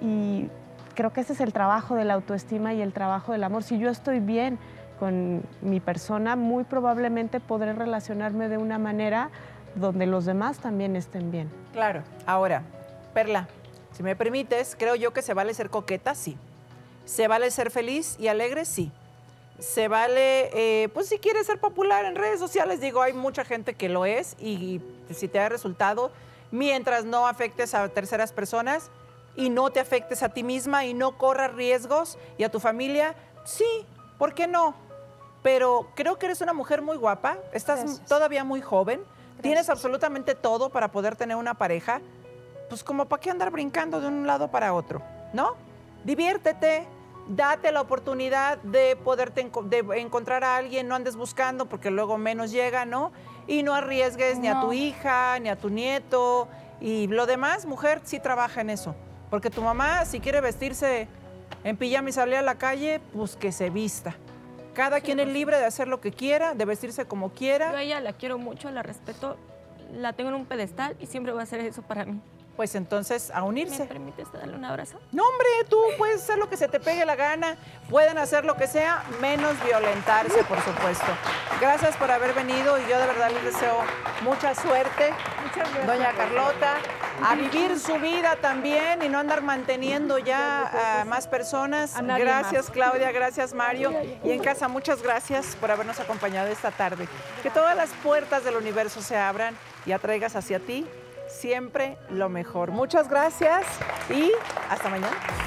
Y creo que ese es el trabajo de la autoestima y el trabajo del amor. Si yo estoy bien con mi persona, muy probablemente podré relacionarme de una manera donde los demás también estén bien. Claro. Ahora, Perla, si me permites, creo yo que se vale ser coqueta, sí. Se vale ser feliz y alegre, sí. Se vale, eh, pues si quieres ser popular en redes sociales, digo, hay mucha gente que lo es y, y si te da resultado, mientras no afectes a terceras personas y no te afectes a ti misma y no corras riesgos y a tu familia, sí, ¿por qué no? Pero creo que eres una mujer muy guapa, estás Gracias. todavía muy joven, tienes absolutamente todo para poder tener una pareja, pues como para qué andar brincando de un lado para otro, ¿no? Diviértete, date la oportunidad de poderte enco- de encontrar a alguien, no andes buscando porque luego menos llega, ¿no? Y no arriesgues ni a tu No. hija, ni a tu nieto, y lo demás, mujer, sí trabaja en eso, porque tu mamá, si quiere vestirse en pijama y salir a la calle, pues que se vista. Cada quien es libre de hacer lo que quiera, de vestirse como quiera. Yo a ella la quiero mucho, la respeto, la tengo en un pedestal y siempre va a hacer eso para mí. Pues entonces, a unirse. ¿Me permites darle un abrazo? No, hombre, tú puedes hacer lo que se te pegue la gana, pueden hacer lo que sea, menos violentarse, por supuesto. Gracias por haber venido y yo de verdad les deseo mucha suerte, doña Carlota, a vivir su vida también y no andar manteniendo ya a más personas. A nadie Gracias, más. Claudia, gracias, Mario. Y en casa, muchas gracias por habernos acompañado esta tarde. Que todas las puertas del universo se abran y atraigas hacia ti siempre lo mejor. Muchas gracias y hasta mañana.